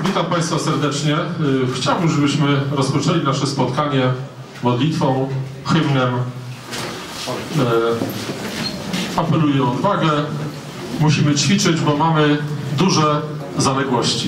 Witam Państwa serdecznie. Chciałbym, żebyśmy rozpoczęli nasze spotkanie modlitwą, hymnem. Apeluję o odwagę. Musimy ćwiczyć, bo mamy duże zaległości.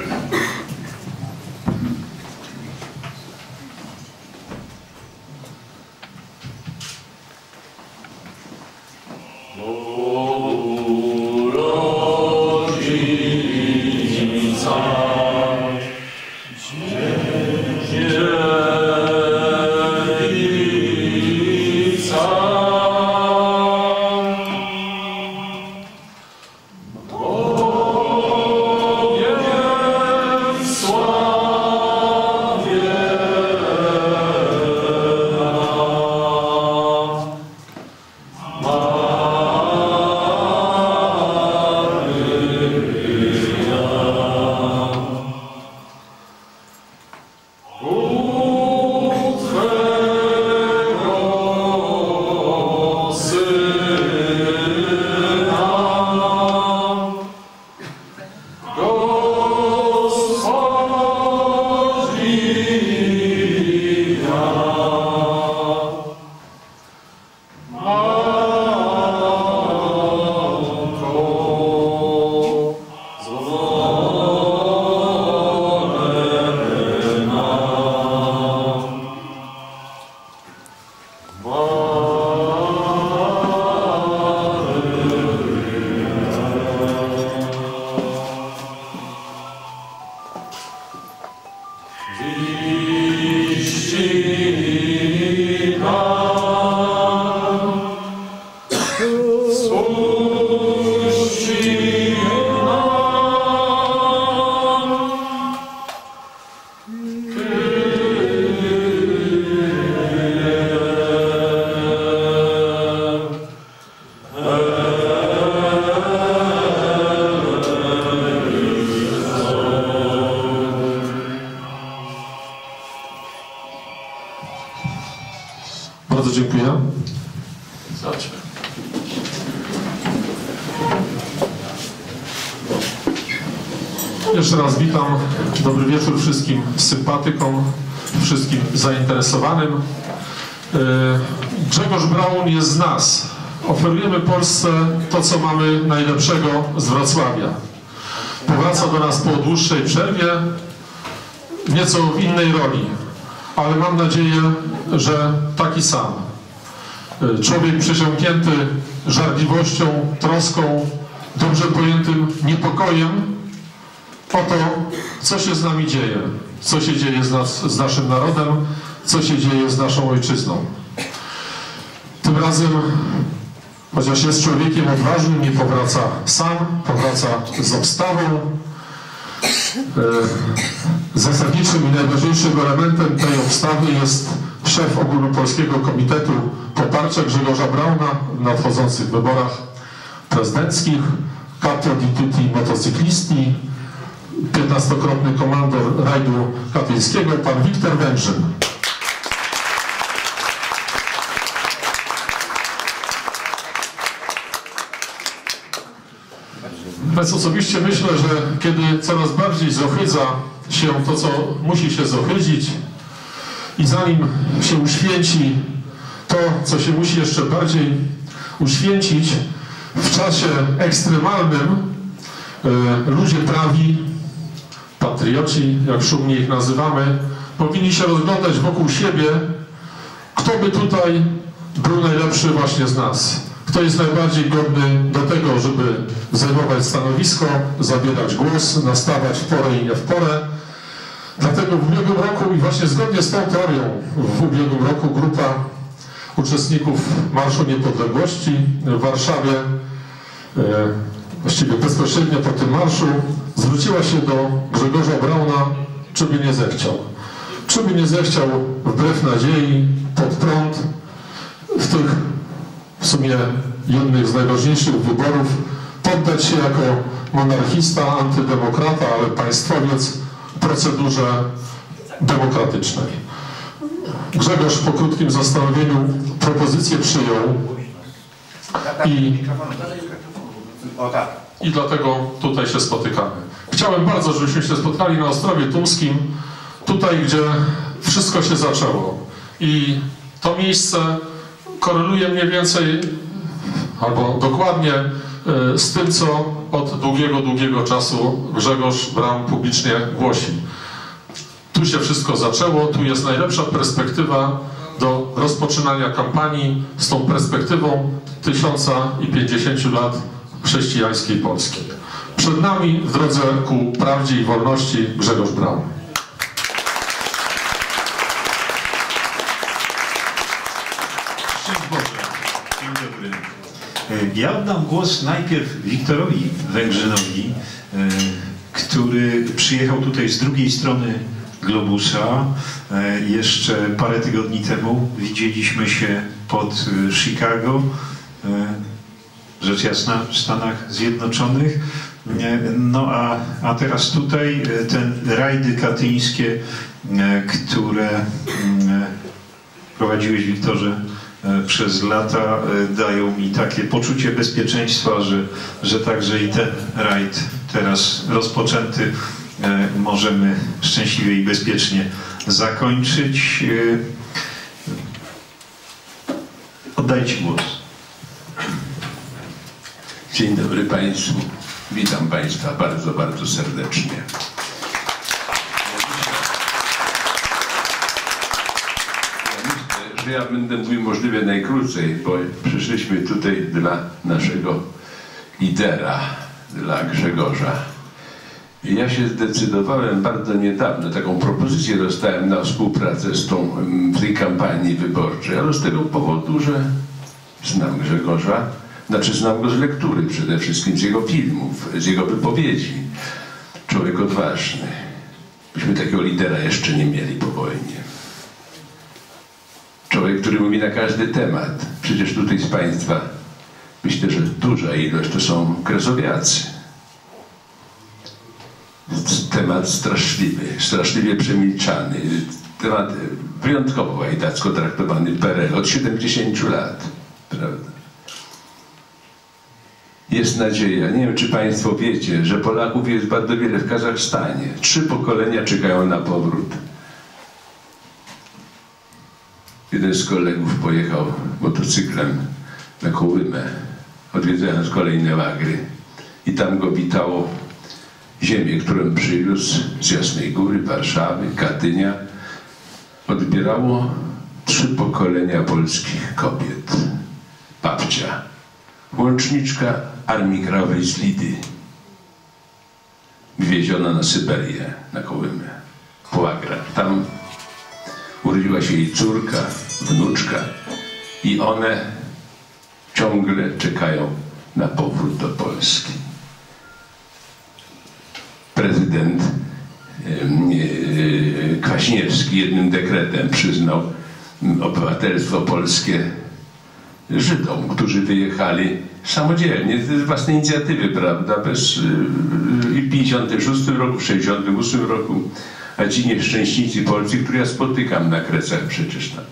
Bardzo dziękuję. Zobaczmy. Jeszcze raz witam. Dobry wieczór wszystkim sympatykom, wszystkim zainteresowanym. Grzegorz Braun jest z nas. Oferujemy Polsce to, co mamy najlepszego z Wrocławia. Powraca do nas po dłuższej przerwie, nieco w innej roli, ale mam nadzieję, że taki sam. Człowiek przesiąknięty żarliwością, troską, dobrze pojętym niepokojem o to, co się z nami dzieje, co się dzieje z naszym narodem, co się dzieje z naszą ojczyzną. Tym razem, chociaż jest człowiekiem odważnym, nie powraca sam, powraca z obstawą. Zasadniczym i najważniejszym elementem tej obstawy jest szef Ogólnopolskiego Komitetu Poparcia Grzegorza Brauna w nadchodzących wyborach prezydenckich, Capo di tutti motocyklisti, 15-krotny komandor rajdu katyńskiego, pan Wiktor Węgrzyn. Więc osobiście myślę, że kiedy coraz bardziej zohydza się to, co musi się zohydzić, i zanim się uświęci to, co się musi jeszcze bardziej uświęcić, w czasie ekstremalnym ludzie prawi, patrioci, jak szumnie ich nazywamy, powinni się rozglądać wokół siebie, kto by tutaj był najlepszy właśnie z nas. Kto jest najbardziej godny do tego, żeby zajmować stanowisko, zabierać głos, nastawać w porę i nie w porę. Dlatego w ubiegłym roku i właśnie zgodnie z tą teorią w ubiegłym roku grupa uczestników Marszu Niepodległości w Warszawie, właściwie bezpośrednio po tym marszu, zwróciła się do Grzegorza Brauna, czy by nie zechciał. Czy by nie zechciał wbrew nadziei, pod prąd, w tych w sumie jednych z najważniejszych wyborów, poddać się jako monarchista, antydemokrata, ale państwowiec procedurze demokratycznej. Grzegorz po krótkim zastanowieniu propozycję przyjął i dlatego tutaj się spotykamy. chciałem bardzo, żebyśmy się spotkali na Ostrowie Tumskim, tutaj, gdzie wszystko się zaczęło. I to miejsce koreluje mniej więcej, albo dokładnie z tym, co od długiego czasu Grzegorz Braun publicznie głosi. Tu się wszystko zaczęło, tu jest najlepsza perspektywa do rozpoczynania kampanii z tą perspektywą 1050 lat chrześcijańskiej Polski. Przed nami w drodze ku prawdzie i wolności Grzegorz Braun. Szczęść Boże. Dzień dobry. Ja oddam głos najpierw Wiktorowi Węgrzynowi, który przyjechał tutaj z drugiej strony globusa. Jeszcze parę tygodni temu widzieliśmy się pod Chicago, rzecz jasna w Stanach Zjednoczonych. No a teraz tutaj ten rajdy katyńskie, które prowadziłeś, Wiktorze, przez lata, dają mi takie poczucie bezpieczeństwa, że także i ten rajd teraz rozpoczęty możemy szczęśliwie i bezpiecznie zakończyć. Oddajcie głos. Dzień dobry Państwu. Witam Państwa bardzo, bardzo serdecznie. Myślę, że ja będę mówił możliwie najkrócej, bo przyszliśmy tutaj dla naszego lidera, dla Grzegorza. I ja się zdecydowałem bardzo niedawno, taką propozycję dostałem na współpracę w tej kampanii wyborczej, ale z tego powodu, że znam Grzegorza, znaczy znam go z lektury przede wszystkim, z jego filmów, z jego wypowiedzi. Człowiek odważny. Myśmy takiego lidera jeszcze nie mieli po wojnie. Człowiek, który mówi na każdy temat. Przecież tutaj z Państwa myślę, że duża ilość to są kresowiacy. Temat straszliwy, straszliwie przemilczany. Temat wyjątkowo łajdacko traktowany w PRL od 70 lat. Prawda? Jest nadzieja. Nie wiem, czy Państwo wiecie, że Polaków jest bardzo wiele w Kazachstanie. 3 pokolenia czekają na powrót. Jeden z kolegów pojechał motocyklem na Kołymę, odwiedzając kolejne łagry. I tam go witało ziemię, którą przywiózł z Jasnej Góry, Warszawy, Katynia. Odbierało 3 pokolenia polskich kobiet. Babcia, łączniczka Armii Krajowej z Lidy, wywieziona na Syberię, na Kołymę, po łagrach. Tam urodziła się jej córka, wnuczka i one ciągle czekają na powrót do Polski. Prezydent Kwaśniewski jednym dekretem przyznał obywatelstwo polskie Żydom, którzy wyjechali samodzielnie, z własnej inicjatywy, prawda, i w 56 roku, w 68 roku, a ci nieszczęśnicy Polscy, których ja spotykam na Kresach przecież tam.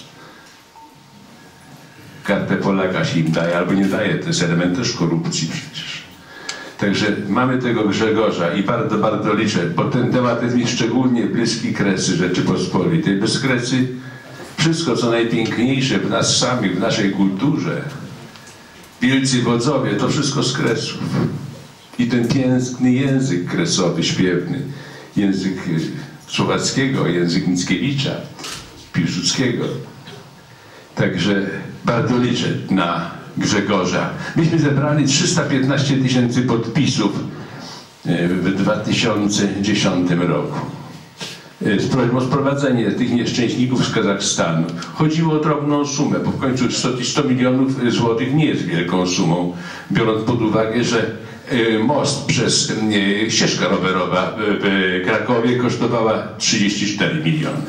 Kartę Polaka się im daje albo nie daje, to jest element też korupcji przecież. Także mamy tego Grzegorza i bardzo, bardzo liczę, bo ten temat jest mi szczególnie bliski Kresy Rzeczypospolitej. Bez Kresy wszystko, co najpiękniejsze w nas samych, w naszej kulturze, wielcy wodzowie, to wszystko z Kresów. I ten piękny język kresowy, śpiewny, język Słowackiego, język Mickiewicza, Piłsudskiego. Także bardzo liczę na Grzegorza. Myśmy zebrali 315 000 podpisów w 2010 roku. Z prośbą o sprowadzenie tych nieszczęśników z Kazachstanu. Chodziło o drobną sumę, bo w końcu 100 milionów złotych nie jest wielką sumą, biorąc pod uwagę, że most przez ścieżka rowerowa w Krakowie kosztowała 34 miliony.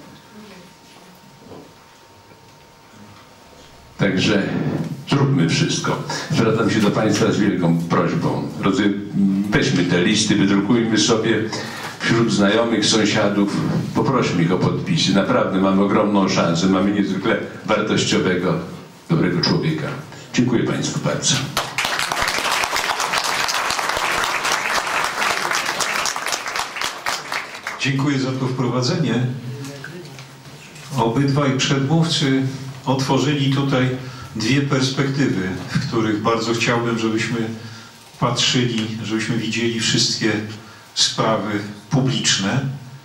Także zróbmy wszystko. Zwracam się do Państwa z wielką prośbą. Drodzy, weźmy te listy, wydrukujmy sobie wśród znajomych, sąsiadów, poprośmy ich o podpisy. Naprawdę mamy ogromną szansę, mamy niezwykle wartościowego, dobrego człowieka. Dziękuję Państwu bardzo. Dziękuję za to wprowadzenie. Obydwaj przedmówcy otworzyli tutaj dwie perspektywy, w których bardzo chciałbym, żebyśmy patrzyli, żebyśmy widzieli wszystkie sprawy publiczne,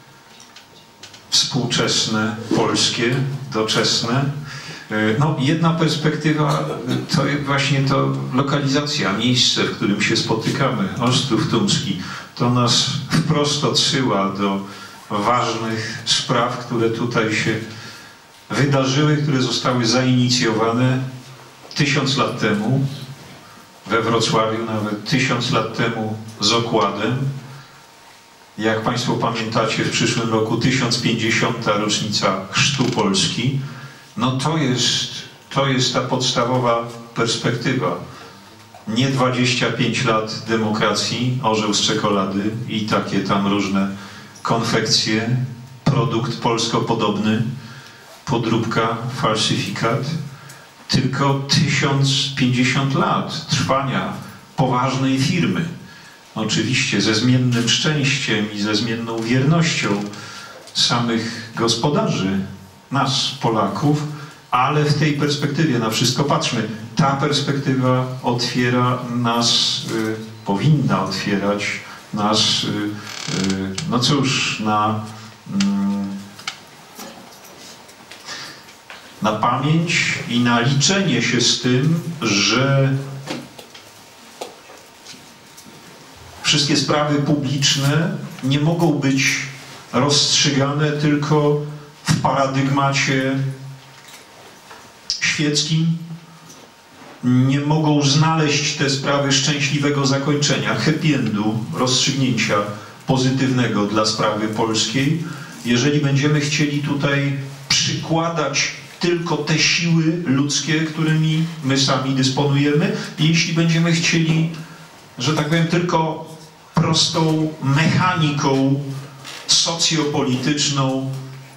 współczesne, polskie, doczesne. No, jedna perspektywa to właśnie to lokalizacja, miejsce, w którym się spotykamy, Ostrów Tumski. To nas wprost odsyła do ważnych spraw, które tutaj się wydarzyły, które zostały zainicjowane 1000 lat temu we Wrocławiu, nawet 1000 lat temu z okładem. Jak Państwo pamiętacie, w przyszłym roku 1050. rocznica chrztu Polski. No to jest ta podstawowa perspektywa. Nie 25 lat demokracji, orzeł z czekolady i takie tam różne konfekcje, produkt polsko-podobny, podróbka, falsyfikat, tylko 1050 lat trwania poważnej firmy. Oczywiście ze zmiennym szczęściem i ze zmienną wiernością samych gospodarzy, nas, Polaków, ale w tej perspektywie na wszystko patrzmy. Ta perspektywa otwiera nas, powinna otwierać nas, no cóż, na pamięć i na liczenie się z tym, że wszystkie sprawy publiczne nie mogą być rozstrzygane tylko w paradygmacie świeckim, nie mogą znaleźć te sprawy szczęśliwego zakończenia, happy endu, rozstrzygnięcia pozytywnego dla sprawy polskiej, jeżeli będziemy chcieli tutaj przykładać tylko te siły ludzkie, którymi my sami dysponujemy, i jeśli będziemy chcieli, że tak powiem, tylko prostą mechaniką socjopolityczną,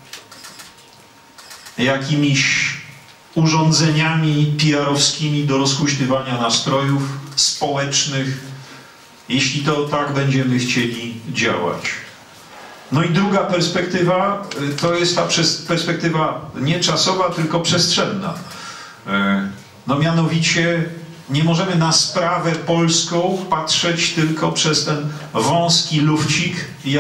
jakimiś urządzeniami PR-owskimi do rozhuśtywania nastrojów społecznych, jeśli to tak będziemy chcieli działać. No i druga perspektywa to jest ta perspektywa nie czasowa, tylko przestrzenna. No mianowicie nie możemy na sprawę polską patrzeć tylko przez ten wąski lufcik,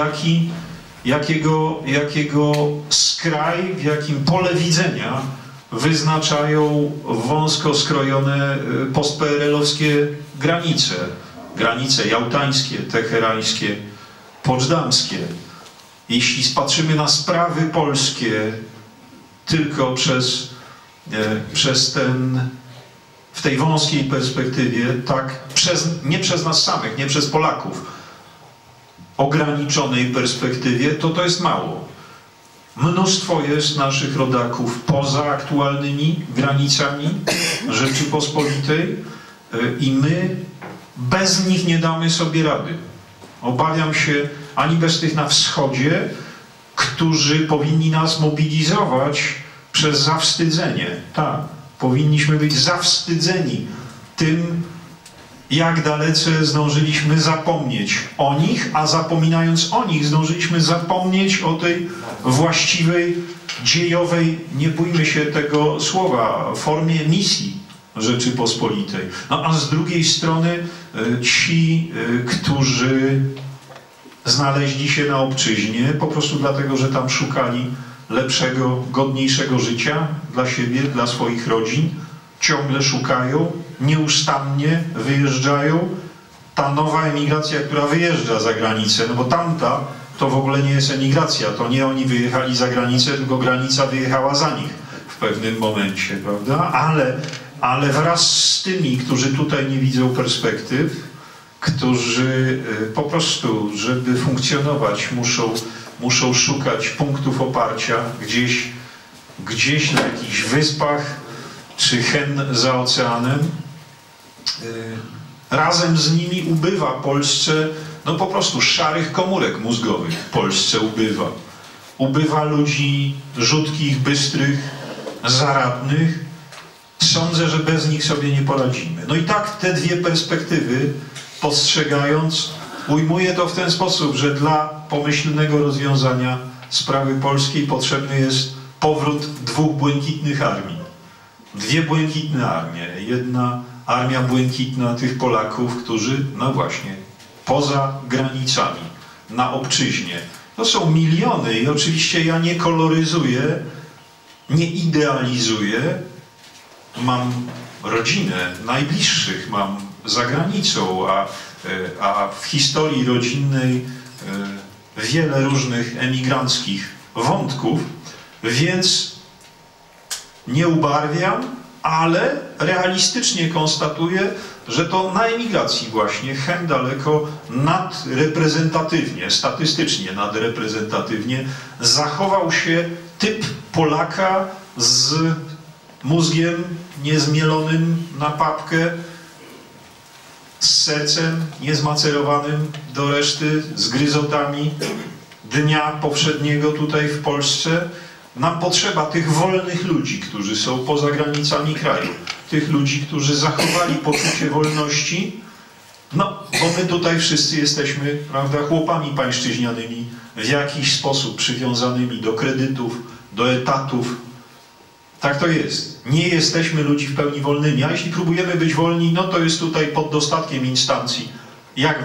jakiego skraj, w jakim pole widzenia wyznaczają wąsko skrojone post-PRL-owskie granice. Granice jałtańskie, teherańskie, poczdamskie. Jeśli spatrzymy na sprawy polskie tylko w tej wąskiej perspektywie, tak nie przez nas samych, nie przez Polaków, ograniczonej perspektywie, to jest mało. Mnóstwo jest naszych rodaków poza aktualnymi granicami Rzeczypospolitej i my bez nich nie damy sobie rady. Obawiam się, ani bez tych na wschodzie, którzy powinni nas mobilizować przez zawstydzenie. Tak, powinniśmy być zawstydzeni tym, jak dalece zdążyliśmy zapomnieć o nich, a zapominając o nich, zdążyliśmy zapomnieć o tej właściwej, dziejowej, nie bójmy się tego słowa, formie misji Rzeczypospolitej. No a z drugiej strony ci, którzy znaleźli się na obczyźnie po prostu dlatego, że tam szukali lepszego, godniejszego życia dla siebie, dla swoich rodzin, ciągle szukają, nieustannie wyjeżdżają. Ta nowa emigracja, która wyjeżdża za granicę, no bo tamta to w ogóle nie jest emigracja, to nie oni wyjechali za granicę, tylko granica wyjechała za nich w pewnym momencie, prawda? Ale wraz z tymi, którzy tutaj nie widzą perspektyw, którzy po prostu, żeby funkcjonować, muszą szukać punktów oparcia gdzieś na jakichś wyspach, czy hen za oceanem. Razem z nimi ubywa Polsce, no po prostu szarych komórek mózgowych w Polsce ubywa. Ubywa ludzi rzutkich, bystrych, zaradnych. Sądzę, że bez nich sobie nie poradzimy. No i tak te dwie perspektywy postrzegając, ujmuję to w ten sposób, że dla pomyślnego rozwiązania sprawy polskiej potrzebny jest powrót 2 błękitnych armii. 2 błękitne armie. Jedna armia błękitna tych Polaków, którzy, no właśnie, poza granicami, na obczyźnie. To są miliony i oczywiście ja nie koloryzuję, nie idealizuję. Mam rodzinę, najbliższych mam za granicą, a w historii rodzinnej wiele różnych emigranckich wątków, więc nie ubarwiam, ale realistycznie konstatuję, że to na emigracji właśnie daleko nadreprezentatywnie, statystycznie nadreprezentatywnie zachował się typ Polaka z mózgiem niezmielonym na papkę, z sercem niezmacerowanym do reszty, z gryzotami dnia poprzedniego tutaj w Polsce. Nam potrzeba tych wolnych ludzi, którzy są poza granicami kraju. Tych ludzi, którzy zachowali poczucie wolności. No, bo my tutaj wszyscy jesteśmy, prawda, chłopami pańszczyźnianymi, w jakiś sposób przywiązanymi do kredytów, do etatów. Tak to jest. Nie jesteśmy ludzi w pełni wolnymi, a jeśli próbujemy być wolni, no to jest tutaj pod dostatkiem instancji. Jak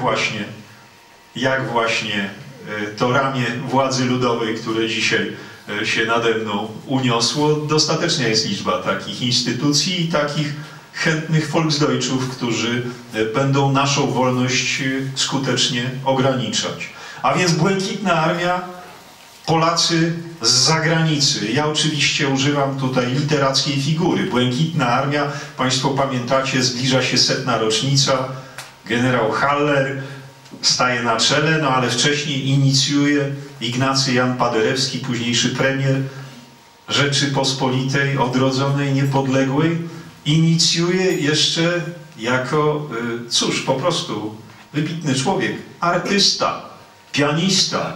właśnie to ramię władzy ludowej, które dzisiaj się nade mną uniosło, dostateczna jest liczba takich instytucji i takich chętnych Volksdeutschów, którzy będą naszą wolność skutecznie ograniczać. A więc błękitna armia, Polacy z zagranicy. Ja oczywiście używam tutaj literackiej figury. Błękitna armia, Państwo pamiętacie, zbliża się 100. rocznica. Generał Haller staje na czele, no ale wcześniej inicjuje Ignacy Jan Paderewski, późniejszy premier Rzeczypospolitej odrodzonej, niepodległej. Inicjuje jeszcze jako, cóż, po prostu wybitny człowiek, artysta, pianista.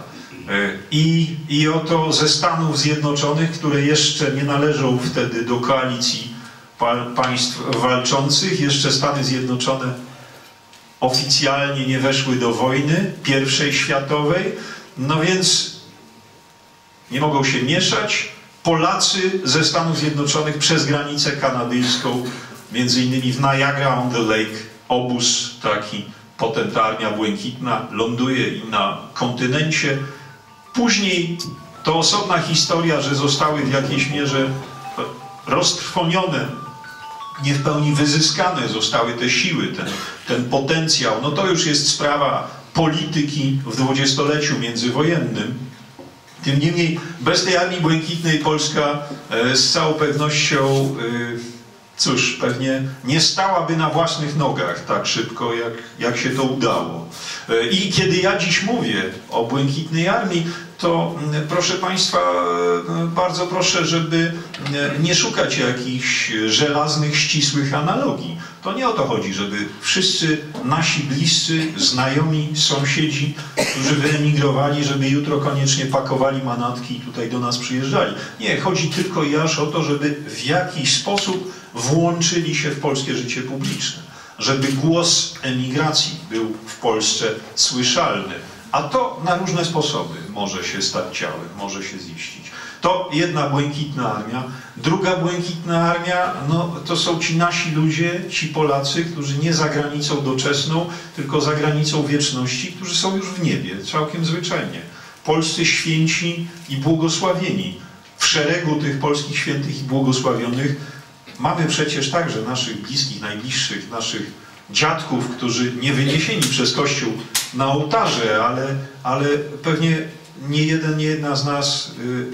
I oto ze Stanów Zjednoczonych, które jeszcze nie należą wtedy do koalicji państw walczących, jeszcze Stany Zjednoczone oficjalnie nie weszły do wojny I światowej, no więc nie mogą się mieszać. Polacy ze Stanów Zjednoczonych przez granicę kanadyjską, między innymi w Niagara on the Lake, obóz taki, potem ta Armia Błękitna ląduje i na kontynencie. Później to osobna historia, że zostały w jakiejś mierze roztrwonione, nie w pełni wyzyskane zostały te siły, ten potencjał. No to już jest sprawa polityki w dwudziestoleciu międzywojennym. Tym niemniej bez tej Armii Błękitnej Polska z całą pewnością, cóż, pewnie nie stałaby na własnych nogach tak szybko, jak się to udało. I kiedy ja dziś mówię o Błękitnej Armii, to proszę Państwa, bardzo proszę, żeby nie szukać jakichś żelaznych, ścisłych analogii. To nie o to chodzi, żeby wszyscy nasi bliscy, znajomi, sąsiedzi, którzy wyemigrowali, żeby jutro koniecznie pakowali manatki i tutaj do nas przyjeżdżali. Nie, chodzi tylko i aż o to, żeby w jakiś sposób włączyli się w polskie życie publiczne. Żeby głos emigracji był w Polsce słyszalny. A to na różne sposoby może się stać ciałem, może się ziścić. To jedna Błękitna Armia. Druga Błękitna Armia, no to są ci nasi ludzie, ci Polacy, którzy nie za granicą doczesną, tylko za granicą wieczności, którzy są już w niebie, całkiem zwyczajnie. Polscy święci i błogosławieni. W szeregu tych polskich świętych i błogosławionych mamy przecież także naszych bliskich, najbliższych, naszych dziadków, którzy nie wyniesieni przez Kościół na ołtarze, ale pewnie nie jeden, nie jedna z nas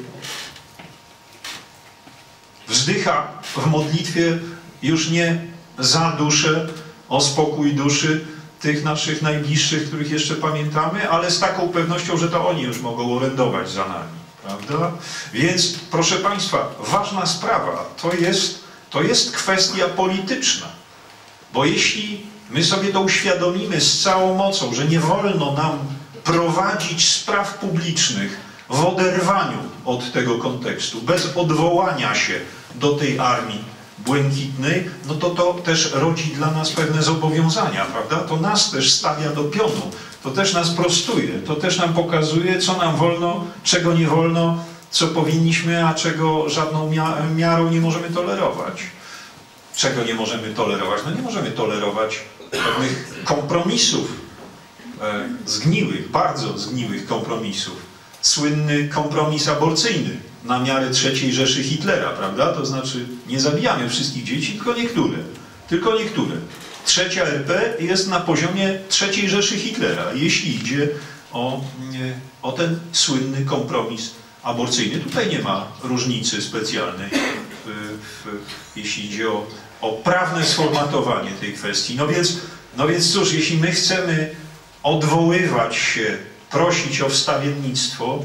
wzdycha w modlitwie już nie za duszę, o spokój duszy tych naszych najbliższych, których jeszcze pamiętamy, ale z taką pewnością, że to oni już mogą orędować za nami, prawda? Więc, proszę Państwa, ważna sprawa to jest kwestia polityczna, bo jeśli my sobie to uświadomimy z całą mocą, że nie wolno nam prowadzić spraw publicznych w oderwaniu od tego kontekstu, bez odwołania się do tej Armii błękitnej, no to też rodzi dla nas pewne zobowiązania, prawda? To nas też stawia do pionu, to też nas prostuje, to też nam pokazuje, co nam wolno, czego nie wolno, co powinniśmy, a czego żadną miarą nie możemy tolerować. Czego nie możemy tolerować? No nie możemy tolerować pewnych kompromisów, zgniłych, bardzo zgniłych kompromisów. Słynny kompromis aborcyjny na miarę III Rzeszy Hitlera, prawda? To znaczy nie zabijamy wszystkich dzieci, tylko niektóre. Tylko niektóre. Trzecia RP jest na poziomie III Rzeszy Hitlera, jeśli idzie o ten słynny kompromis aborcyjny. Tutaj nie ma różnicy specjalnej, jeśli idzie o prawne sformatowanie tej kwestii. No więc cóż, jeśli my chcemy odwoływać się, prosić o wstawiennictwo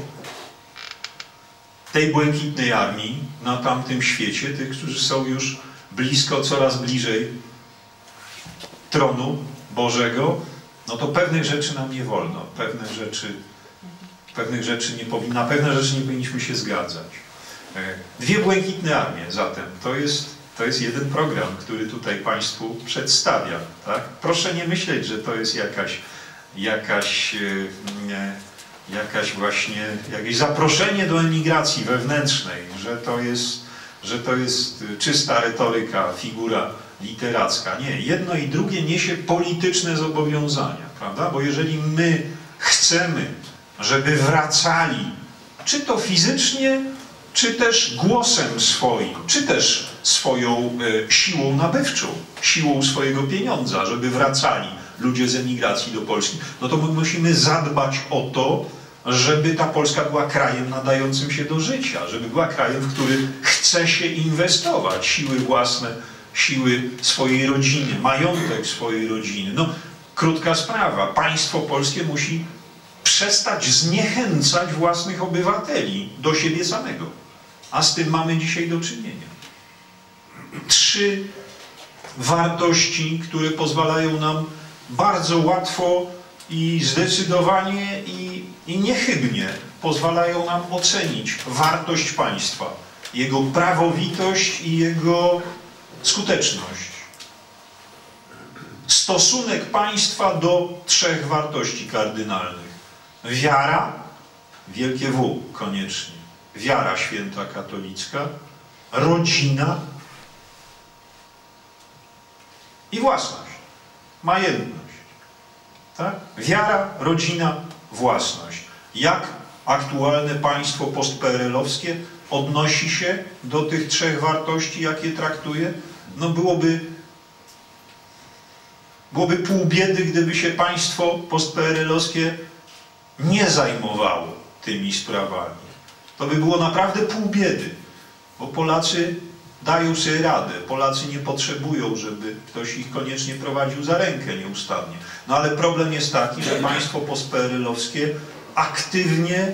tej błękitnej armii na tamtym świecie, tych, którzy są już blisko, coraz bliżej tronu Bożego, no to pewnych rzeczy nam nie wolno, pewnych rzeczy nie powinno, na pewne rzeczy nie powinniśmy się zgadzać. Dwie błękitne armie zatem, to jest jeden program, który tutaj Państwu przedstawia. Tak? Proszę nie myśleć, że to jest jakieś zaproszenie do emigracji wewnętrznej, że to jest czysta retoryka, figura literacka. Nie, jedno i drugie niesie polityczne zobowiązania, prawda? Bo jeżeli my chcemy, żeby wracali, czy to fizycznie, czy też głosem swoim, czy też swoją siłą nabywczą, siłą swojego pieniądza, żeby wracali ludzie z emigracji do Polski, no to my musimy zadbać o to, żeby ta Polska była krajem nadającym się do życia, żeby była krajem, w który chce się inwestować siły własne, siły swojej rodziny, majątek swojej rodziny. No, krótka sprawa. Państwo polskie musi przestać zniechęcać własnych obywateli do siebie samego. A z tym mamy dzisiaj do czynienia. 3 wartości, które pozwalają nam bardzo łatwo i zdecydowanie i niechybnie pozwalają nam ocenić wartość państwa, jego prawowitość i jego skuteczność. Stosunek państwa do 3 wartości kardynalnych. Wiara, wielkie W koniecznie, wiara święta katolicka, rodzina i własność, majętność. Tak? Wiara, rodzina, własność. Jak aktualne państwo postPRL-owskie odnosi się do tych 3 wartości, jakie traktuje? No byłoby pół biedy, gdyby się państwo postPRL-owskie nie zajmowało tymi sprawami. To by było naprawdę pół biedy, bo Polacy dają sobie radę. Polacy nie potrzebują, żeby ktoś ich koniecznie prowadził za rękę nieustannie. No ale problem jest taki, że państwo postPRL-owskie aktywnie,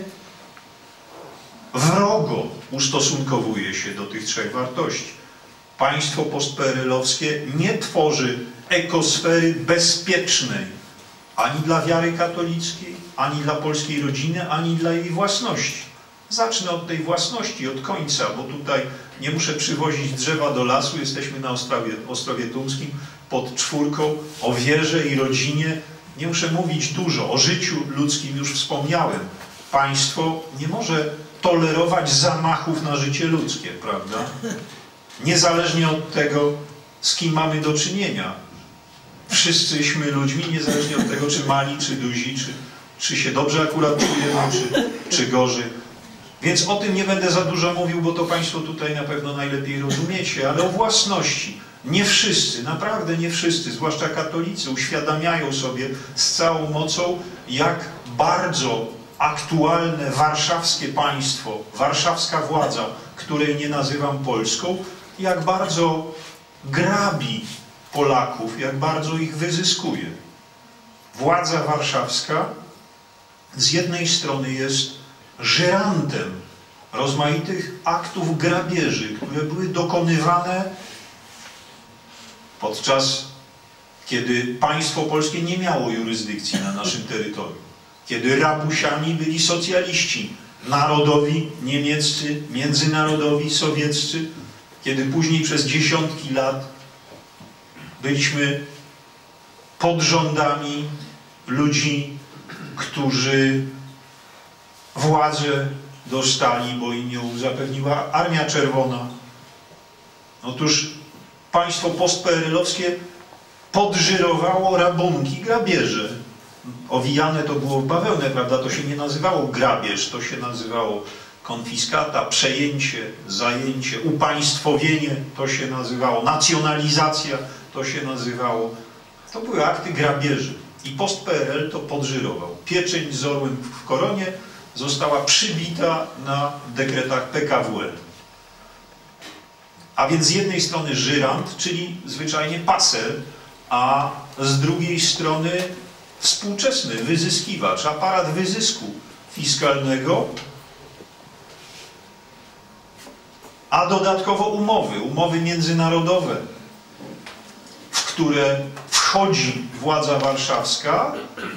wrogo ustosunkowuje się do tych 3 wartości. Państwo postPRL-owskie nie tworzy ekosfery bezpiecznej ani dla wiary katolickiej, ani dla polskiej rodziny, ani dla jej własności. Zacznę od tej własności, od końca, bo tutaj nie muszę przywozić drzewa do lasu. Jesteśmy na Ostrowie Tumskim pod 4, o wierze i rodzinie. Nie muszę mówić dużo. O życiu ludzkim już wspomniałem. Państwo nie może tolerować zamachów na życie ludzkie, prawda? Niezależnie od tego, z kim mamy do czynienia. Wszyscyśmy ludźmi, niezależnie od tego, czy mali, czy duzi, czy się dobrze akurat czujemy, czy gorzej. Więc o tym nie będę za dużo mówił, bo to Państwo tutaj na pewno najlepiej rozumiecie, ale o własności. Nie wszyscy, naprawdę nie wszyscy, zwłaszcza katolicy, uświadamiają sobie z całą mocą, jak bardzo aktualne warszawskie państwo, warszawska władza, której nie nazywam Polską, jak bardzo grabi Polaków, jak bardzo ich wyzyskuje. Władza warszawska z jednej strony jest żyrantem rozmaitych aktów grabieży, które były dokonywane podczas kiedy państwo polskie nie miało jurysdykcji na naszym terytorium. Kiedy rabusiami byli socjaliści, narodowi niemieccy, międzynarodowi sowieccy, kiedy później przez dziesiątki lat byliśmy pod rządami ludzi, którzy władzę dostali, bo im ją zapewniła Armia Czerwona. Otóż państwo post-PRL-owskie podżyrowało rabunki, grabieże. Owijane to było w bawełnę, prawda? To się nie nazywało grabież, to się nazywało konfiskata, przejęcie, zajęcie, upaństwowienie, to się nazywało nacjonalizacja, to się nazywało. To były akty grabieży. I post-PRL to podżyrował. Pieczęć z orłem w koronie została przybita na dekretach PKWL. A więc z jednej strony żyrant, czyli zwyczajnie pasel, a z drugiej strony współczesny wyzyskiwacz, aparat wyzysku fiskalnego, a dodatkowo umowy międzynarodowe, w które wchodzi władza warszawska,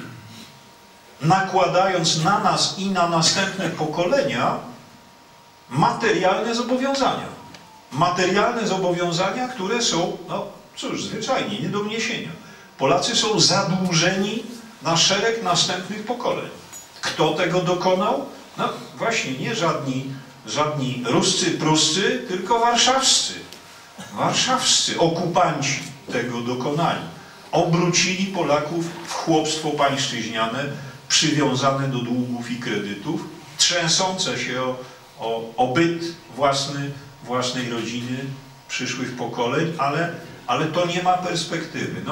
nakładając na nas i na następne pokolenia materialne zobowiązania. Materialne zobowiązania, które są, no cóż, zwyczajnie, nie do wniesienia. Polacy są zadłużeni na szereg następnych pokoleń. Kto tego dokonał? No właśnie nie żadni Ruscy, Pruscy, tylko warszawscy. Warszawscy okupanci tego dokonali. Obrócili Polaków w chłopstwo pańszczyźniane, przywiązane do długów i kredytów, trzęsące się o byt własnej rodziny, przyszłych pokoleń, ale to nie ma perspektywy.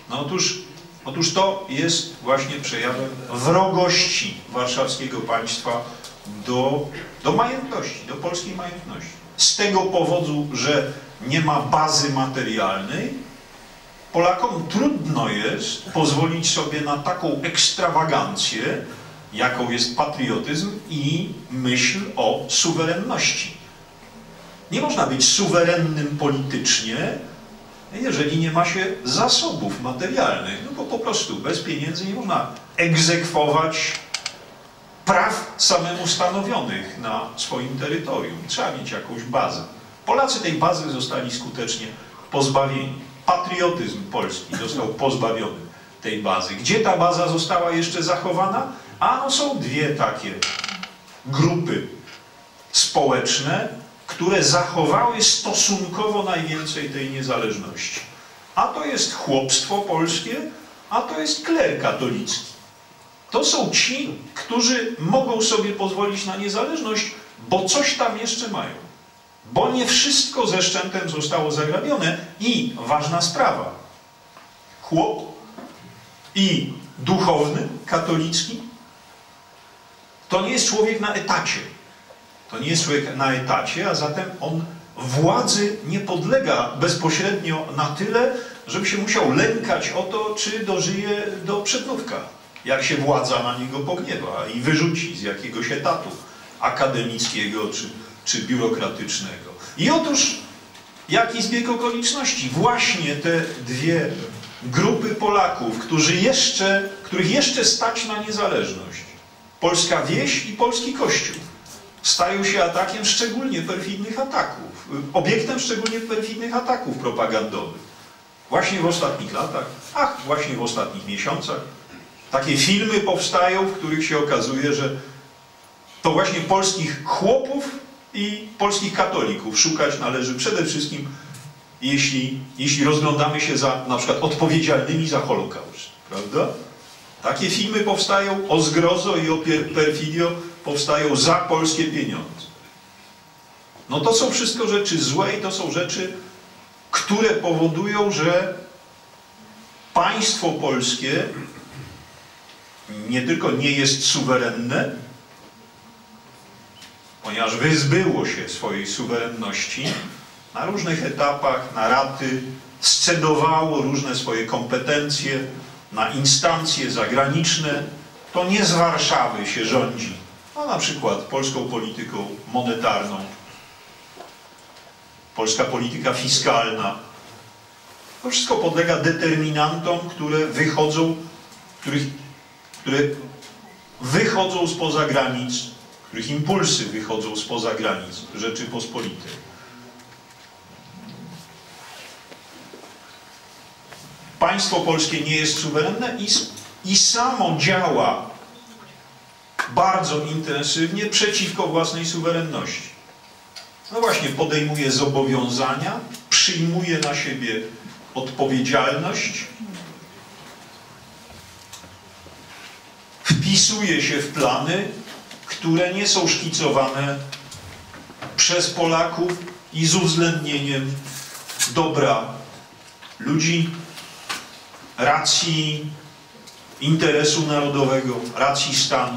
Otóż to jest właśnie przejawem wrogości warszawskiego państwa do majątności, do polskiej majątności. Z tego powodu, że nie ma bazy materialnej, Polakom trudno jest pozwolić sobie na taką ekstrawagancję, jaką jest patriotyzm i myśl o suwerenności. Nie można być suwerennym politycznie, jeżeli nie ma się zasobów materialnych. No bo po prostu bez pieniędzy nie można egzekwować praw samemu stanowionych na swoim terytorium. Trzeba mieć jakąś bazę. Polacy tej bazy zostali skutecznie pozbawieni. Patriotyzm polski został pozbawiony tej bazy. Gdzie ta baza została jeszcze zachowana? No są dwie takie grupy społeczne, które zachowały stosunkowo najwięcej tej niezależności. A to jest chłopstwo polskie, a to jest kler katolicki. To są ci, którzy mogą sobie pozwolić na niezależność, bo coś tam jeszcze mają. Bo nie wszystko ze szczętem zostało zagrabione. I ważna sprawa, chłop i duchowny, katolicki, to nie jest człowiek na etacie. To nie jest człowiek na etacie, a zatem on władzy nie podlega bezpośrednio na tyle, żeby się musiał lękać o to, czy dożyje do przednówka, jak się władza na niego pogniewa i wyrzuci z jakiegoś etatu akademickiego czy biurokratycznego. I otóż, jaki zbieg okoliczności? Właśnie te dwie grupy Polaków, których jeszcze stać na niezależność, polska wieś i polski Kościół, stają się atakiem szczególnie perfidnych ataków, obiektem szczególnie perfidnych ataków propagandowych. Właśnie w ostatnich latach, właśnie w ostatnich miesiącach, takie filmy powstają, w których się okazuje, że to właśnie polskich chłopów i polskich katolików szukać należy przede wszystkim, jeśli rozglądamy się za na przykład odpowiedzialnymi za Holokaust, prawda? Takie filmy powstają o zgrozo i o perfidio, powstają za polskie pieniądze. No to są wszystko rzeczy złe i to są rzeczy, które powodują, że państwo polskie nie tylko nie jest suwerenne, ponieważ wyzbyło się swojej suwerenności na różnych etapach, na raty, scedowało różne swoje kompetencje na instancje zagraniczne, to nie z Warszawy się rządzi, a na przykład polską polityką monetarną, polska polityka fiskalna. To wszystko podlega determinantom, które wychodzą spoza granic, których impulsy wychodzą spoza granic Rzeczypospolitej. Państwo polskie nie jest suwerenne i samo działa bardzo intensywnie przeciwko własnej suwerenności. No właśnie, podejmuje zobowiązania, przyjmuje na siebie odpowiedzialność, wpisuje się w plany, które nie są szkicowane przez Polaków i z uwzględnieniem dobra ludzi, racji interesu narodowego, racji stanu.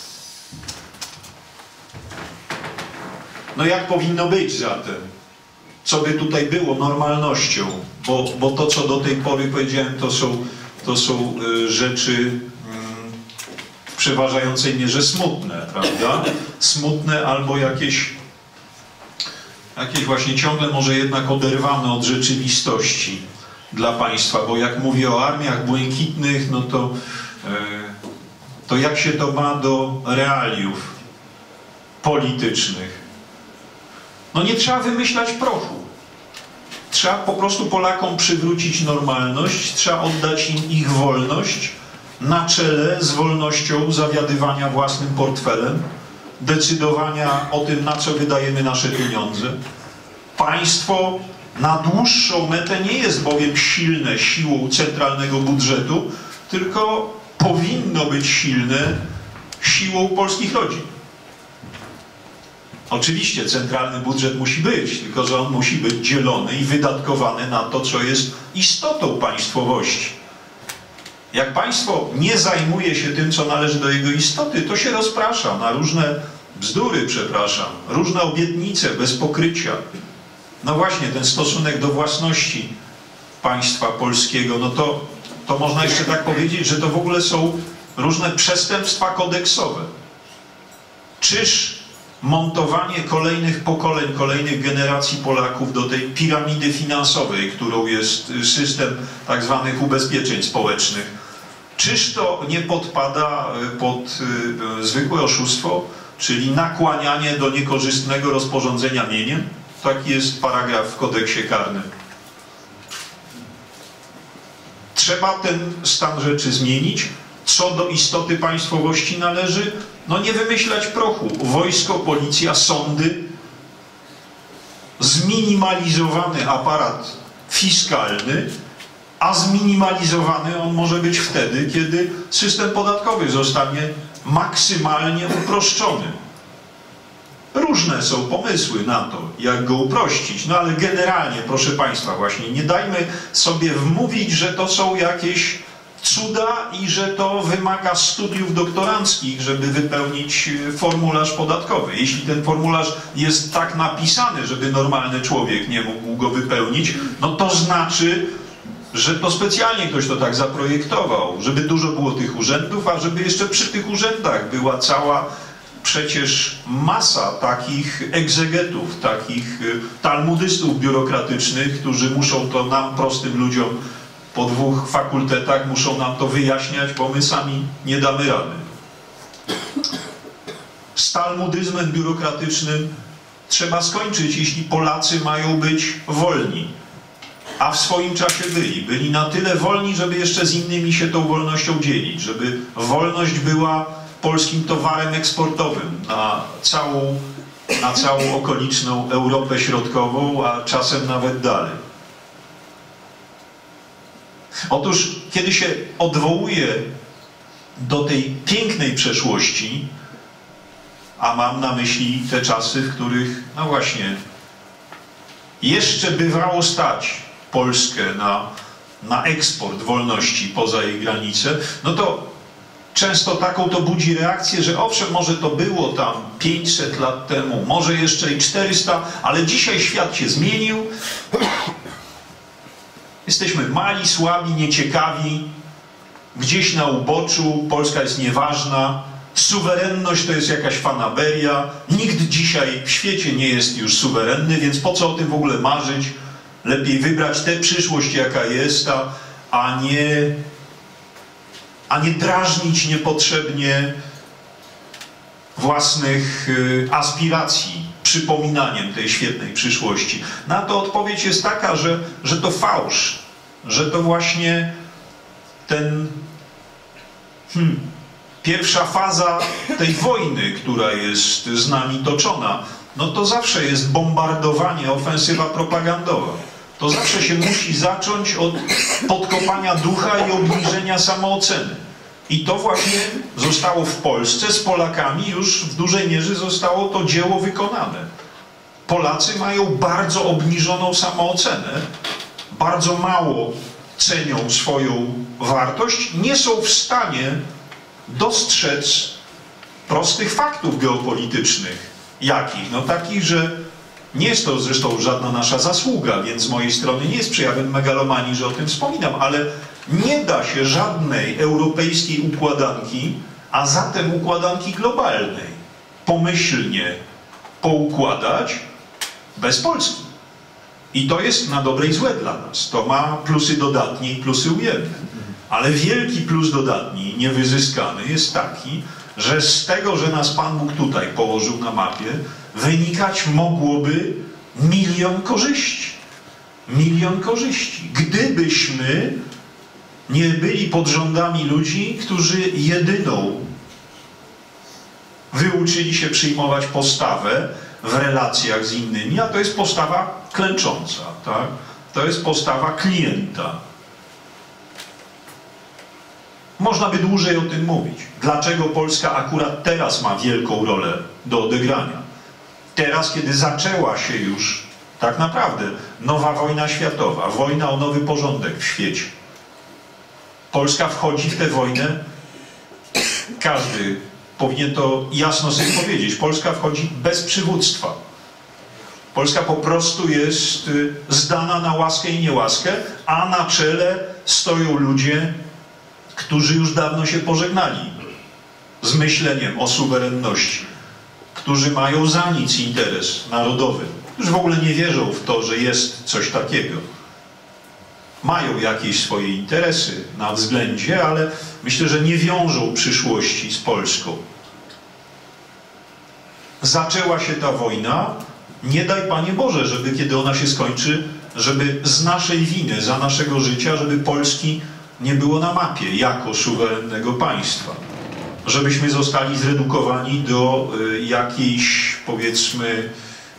No jak powinno być zatem? Co by tutaj było normalnością? Bo to, co do tej pory powiedziałem, to są rzeczy w przeważającej mierze smutne, prawda? Smutne albo jakieś właśnie ciągle może jednak oderwane od rzeczywistości dla państwa, bo jak mówię o armiach błękitnych, no to jak się to ma do realiów politycznych? No nie trzeba wymyślać prochu. Trzeba po prostu Polakom przywrócić normalność, trzeba oddać im ich wolność na czele z wolnością zawiadywania własnym portfelem, decydowania o tym, na co wydajemy nasze pieniądze. Państwo na dłuższą metę nie jest bowiem silne siłą centralnego budżetu, tylko powinno być silne siłą polskich rodzin. Oczywiście centralny budżet musi być, tylko że on musi być dzielony i wydatkowany na to, co jest istotą państwowości. Jak państwo nie zajmuje się tym, co należy do jego istoty, to się rozprasza na różne bzdury, różne obietnice bez pokrycia. No właśnie, ten stosunek do własności państwa polskiego, no to można jeszcze tak powiedzieć, że to w ogóle są różne przestępstwa kodeksowe. Czyż montowanie kolejnych pokoleń, kolejnych generacji Polaków do tej piramidy finansowej, którą jest system tak zwanych ubezpieczeń społecznych, czyż to nie podpada pod zwykłe oszustwo, czyli nakłanianie do niekorzystnego rozporządzenia mieniem? Taki jest paragraf w kodeksie karnym. Trzeba ten stan rzeczy zmienić. Co do istoty państwowości należy? No nie wymyślać prochu. Wojsko, policja, sądy, zminimalizowany aparat fiskalny, a zminimalizowany on może być wtedy, kiedy system podatkowy zostanie maksymalnie uproszczony. Różne są pomysły na to, jak go uprościć, no ale generalnie, proszę Państwa, właśnie nie dajmy sobie wmówić, że to są jakieś cuda i że to wymaga studiów doktoranckich, żeby wypełnić formularz podatkowy. Jeśli ten formularz jest tak napisany, żeby normalny człowiek nie mógł go wypełnić, no to znaczy, że to specjalnie ktoś to tak zaprojektował, żeby dużo było tych urzędów, a żeby jeszcze przy tych urzędach była cała przecież masa takich egzegetów, takich talmudystów biurokratycznych, którzy muszą to nam, prostym ludziom, po 2 fakultetach muszą nam to wyjaśniać, bo my sami nie damy rady. Z talmudyzmem biurokratycznym trzeba skończyć, jeśli Polacy mają być wolni. A w swoim czasie byli na tyle wolni, żeby jeszcze z innymi się tą wolnością dzielić, żeby wolność była polskim towarem eksportowym na całą okoliczną Europę Środkową, a czasem nawet dalej. Otóż, kiedy się odwołuje do tej pięknej przeszłości, a mam na myśli te czasy, w których, no właśnie, jeszcze bywało stać Polskę na eksport wolności poza jej granice, no to często taką to budzi reakcję, że owszem, może to było tam 500 lat temu, może jeszcze i 400, ale dzisiaj świat się zmienił. Jesteśmy mali, słabi, nieciekawi, gdzieś na uboczu, Polska jest nieważna, suwerenność to jest jakaś fanaberia, nikt dzisiaj w świecie nie jest już suwerenny, więc po co o tym w ogóle marzyć? Lepiej wybrać tę przyszłość, jaka jest, a nie drażnić niepotrzebnie własnych aspiracji przypominaniem tej świetnej przyszłości. Na to odpowiedź jest taka, że to fałsz. że to właśnie pierwsza faza tej wojny, która jest z nami toczona, no to zawsze jest bombardowanie, ofensywa propagandowa. To zawsze się musi zacząć od podkopania ducha i obniżenia samooceny. I to właśnie zostało w Polsce, z Polakami już w dużej mierze zostało to dzieło wykonane. Polacy mają bardzo obniżoną samoocenę, bardzo mało cenią swoją wartość, nie są w stanie dostrzec prostych faktów geopolitycznych. Jakich? No takich, że nie jest to zresztą żadna nasza zasługa, więc z mojej strony nie jest przejawem megalomanii, że o tym wspominam, ale nie da się żadnej europejskiej układanki, a zatem układanki globalnej, pomyślnie poukładać bez Polski. I to jest na dobre i złe dla nas. To ma plusy dodatnie i plusy ujemne. Ale wielki plus dodatni, niewyzyskany, jest taki, że z tego, że nas Pan Bóg tutaj położył na mapie, wynikać mogłoby 1 000 000 korzyści. 1 000 000 korzyści. Gdybyśmy nie byli pod rządami ludzi, którzy jedyną wyuczyli się przyjmować postawę w relacjach z innymi, a to jest postawa klęcząca, tak? To jest postawa klienta. Można by dłużej o tym mówić. Dlaczego Polska akurat teraz ma wielką rolę do odegrania? Teraz, kiedy zaczęła się już tak naprawdę nowa wojna światowa, wojna o nowy porządek w świecie. Polska wchodzi w tę wojnę, każdy powinien to jasno sobie powiedzieć, Polska wchodzi bez przywództwa. Polska po prostu jest zdana na łaskę i niełaskę, a na czele stoją ludzie, którzy już dawno się pożegnali z myśleniem o suwerenności, którzy mają za nic interes narodowy, którzy w ogóle nie wierzą w to, że jest coś takiego. Mają jakieś swoje interesy na względzie, ale myślę, że nie wiążą przyszłości z Polską. Zaczęła się ta wojna, nie daj Panie Boże, żeby kiedy ona się skończy, żeby z naszej winy, za naszego życia, żeby Polski nie było na mapie jako suwerennego państwa. Żebyśmy zostali zredukowani do jakiejś, powiedzmy,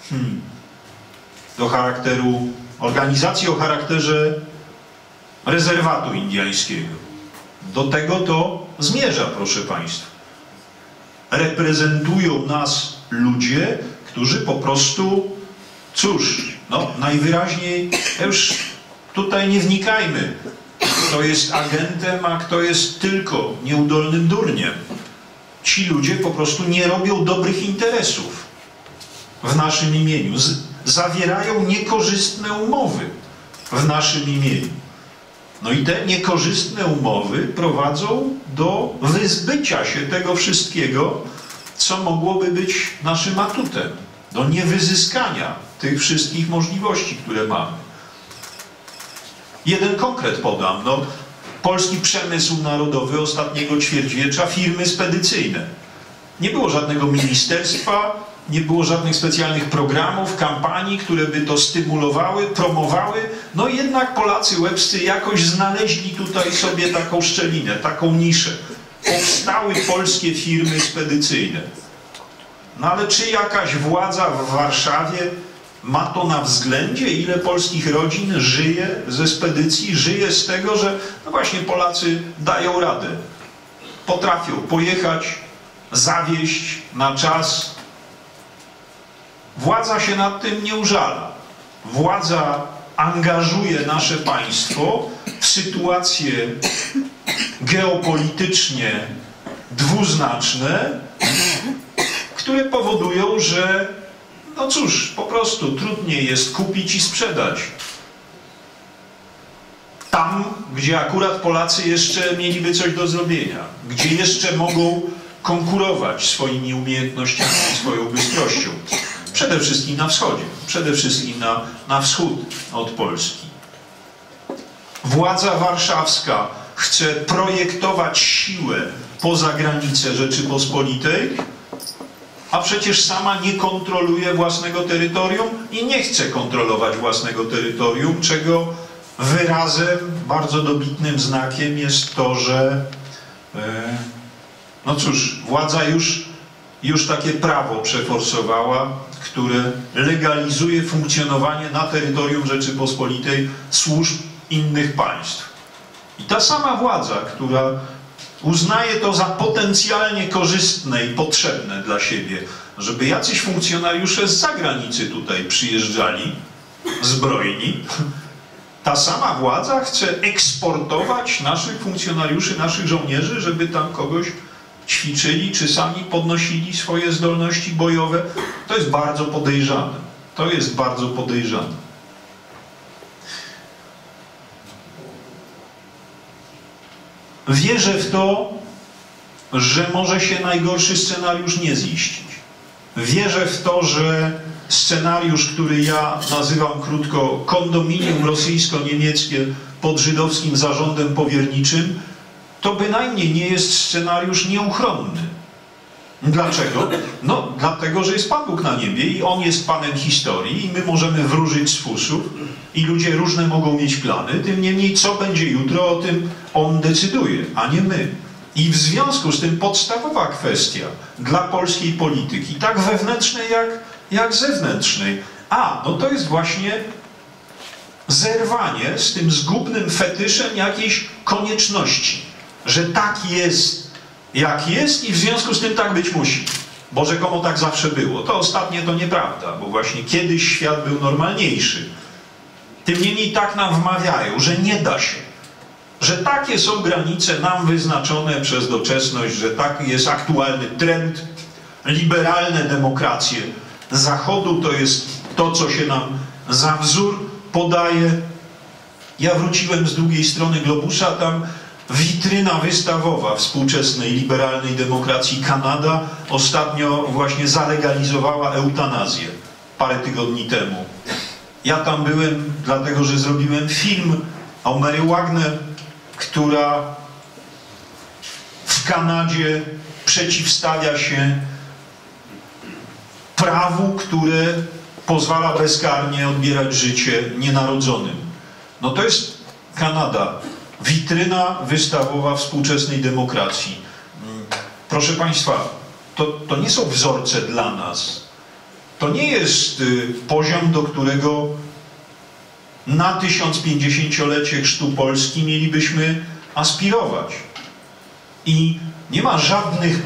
do charakteru, organizacji o charakterze rezerwatu indyjskiego. Do tego to zmierza, proszę Państwa. Reprezentują nas ludzie, którzy po prostu, cóż, no najwyraźniej, już tutaj nie wnikajmy, kto jest agentem, a kto jest tylko nieudolnym durniem. Ci ludzie po prostu nie robią dobrych interesów w naszym imieniu. Zawierają niekorzystne umowy w naszym imieniu. No i te niekorzystne umowy prowadzą do wyzbycia się tego wszystkiego, co mogłoby być naszym atutem. Do niewyzyskania tych wszystkich możliwości, które mamy. Jeden konkret podam. No, polski przemysł narodowy ostatniego ćwierćwiecza, firmy spedycyjne. Nie było żadnego ministerstwa, nie było żadnych specjalnych programów, kampanii, które by to stymulowały, promowały. No jednak Polacy łebscy jakoś znaleźli tutaj sobie taką szczelinę, taką niszę. Powstały polskie firmy spedycyjne. No ale czy jakaś władza w Warszawie ma to na względzie, ile polskich rodzin żyje ze spedycji, żyje z tego, że no właśnie Polacy dają radę. Potrafią pojechać, zawieźć na czas. Władza się nad tym nie użala. Władza angażuje nasze państwo w sytuacje geopolitycznie dwuznaczne, które powodują, że no cóż, po prostu trudniej jest kupić i sprzedać. Tam, gdzie akurat Polacy jeszcze mieliby coś do zrobienia, gdzie jeszcze mogą konkurować swoimi umiejętnościami, swoją bystrością. Przede wszystkim na wschodzie, przede wszystkim na wschód od Polski. Władza warszawska chce projektować siłę poza granice Rzeczypospolitej, a przecież sama nie kontroluje własnego terytorium i nie chce kontrolować własnego terytorium, czego wyrazem, bardzo dobitnym znakiem jest to, że no cóż, władza już takie prawo przeforsowała, które legalizuje funkcjonowanie na terytorium Rzeczypospolitej służb innych państw. I ta sama władza, która uznaje to za potencjalnie korzystne i potrzebne dla siebie, żeby jacyś funkcjonariusze z zagranicy tutaj przyjeżdżali, zbrojni, ta sama władza chce eksportować naszych funkcjonariuszy, naszych żołnierzy, żeby tam kogoś ćwiczyli, czy sami podnosili swoje zdolności bojowe. To jest bardzo podejrzane. To jest bardzo podejrzane. Wierzę w to, że może się najgorszy scenariusz nie ziścić. Wierzę w to, że scenariusz, który ja nazywam krótko kondominium rosyjsko-niemieckie pod żydowskim zarządem powierniczym, to bynajmniej nie jest scenariusz nieuchronny. Dlaczego? No, dlatego, że jest Pan Bóg na niebie i On jest Panem historii i my możemy wróżyć z fusów i ludzie różne mogą mieć plany, tym niemniej co będzie jutro, o tym On decyduje, a nie my. I w związku z tym podstawowa kwestia dla polskiej polityki, tak wewnętrznej jak zewnętrznej, no to jest właśnie zerwanie z tym zgubnym fetyszem jakiejś konieczności, że tak jest, jak jest i w związku z tym tak być musi, bo rzekomo tak zawsze było. To ostatnie to nieprawda, bo właśnie kiedyś świat był normalniejszy. Tym niemniej tak nam wmawiają, że nie da się, że takie są granice nam wyznaczone przez doczesność, że taki jest aktualny trend, liberalne demokracje Zachodu to jest to, co się nam za wzór podaje. Ja wróciłem z drugiej strony globusa, tam witryna wystawowa współczesnej liberalnej demokracji Kanada ostatnio właśnie zalegalizowała eutanazję parę tygodni temu. Ja tam byłem dlatego, że zrobiłem film o Mary Wagner, która w Kanadzie przeciwstawia się prawu, które pozwala bezkarnie odbierać życie nienarodzonym. No to jest Kanada. Witryna wystawowa współczesnej demokracji. Proszę Państwa, to nie są wzorce dla nas. To nie jest poziom, do którego na 1050-lecie chrztu Polski mielibyśmy aspirować. I nie ma żadnych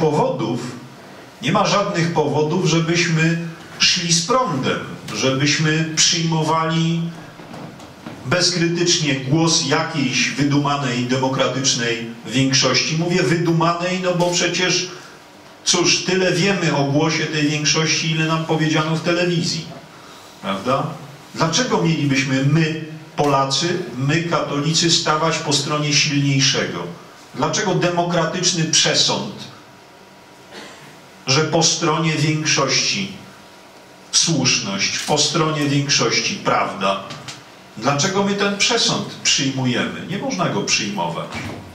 powodów, żebyśmy szli z prądem, żebyśmy przyjmowali bezkrytycznie głos jakiejś wydumanej, demokratycznej większości. Mówię wydumanej, no bo przecież, cóż, tyle wiemy o głosie tej większości, ile nam powiedziano w telewizji. Prawda? Dlaczego mielibyśmy my, Polacy, my, katolicy, stawać po stronie silniejszego? Dlaczego demokratyczny przesąd, że po stronie większości słuszność, po stronie większości prawda? Dlaczego my ten przesąd przyjmujemy? Nie można go przyjmować.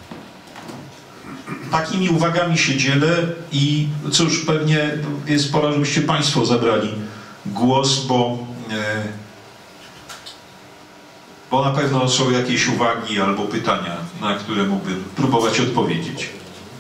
Takimi uwagami się dzielę i cóż, pewnie jest pora, żebyście Państwo zabrali głos, bo na pewno są jakieś uwagi albo pytania, na które mógłbym próbować odpowiedzieć.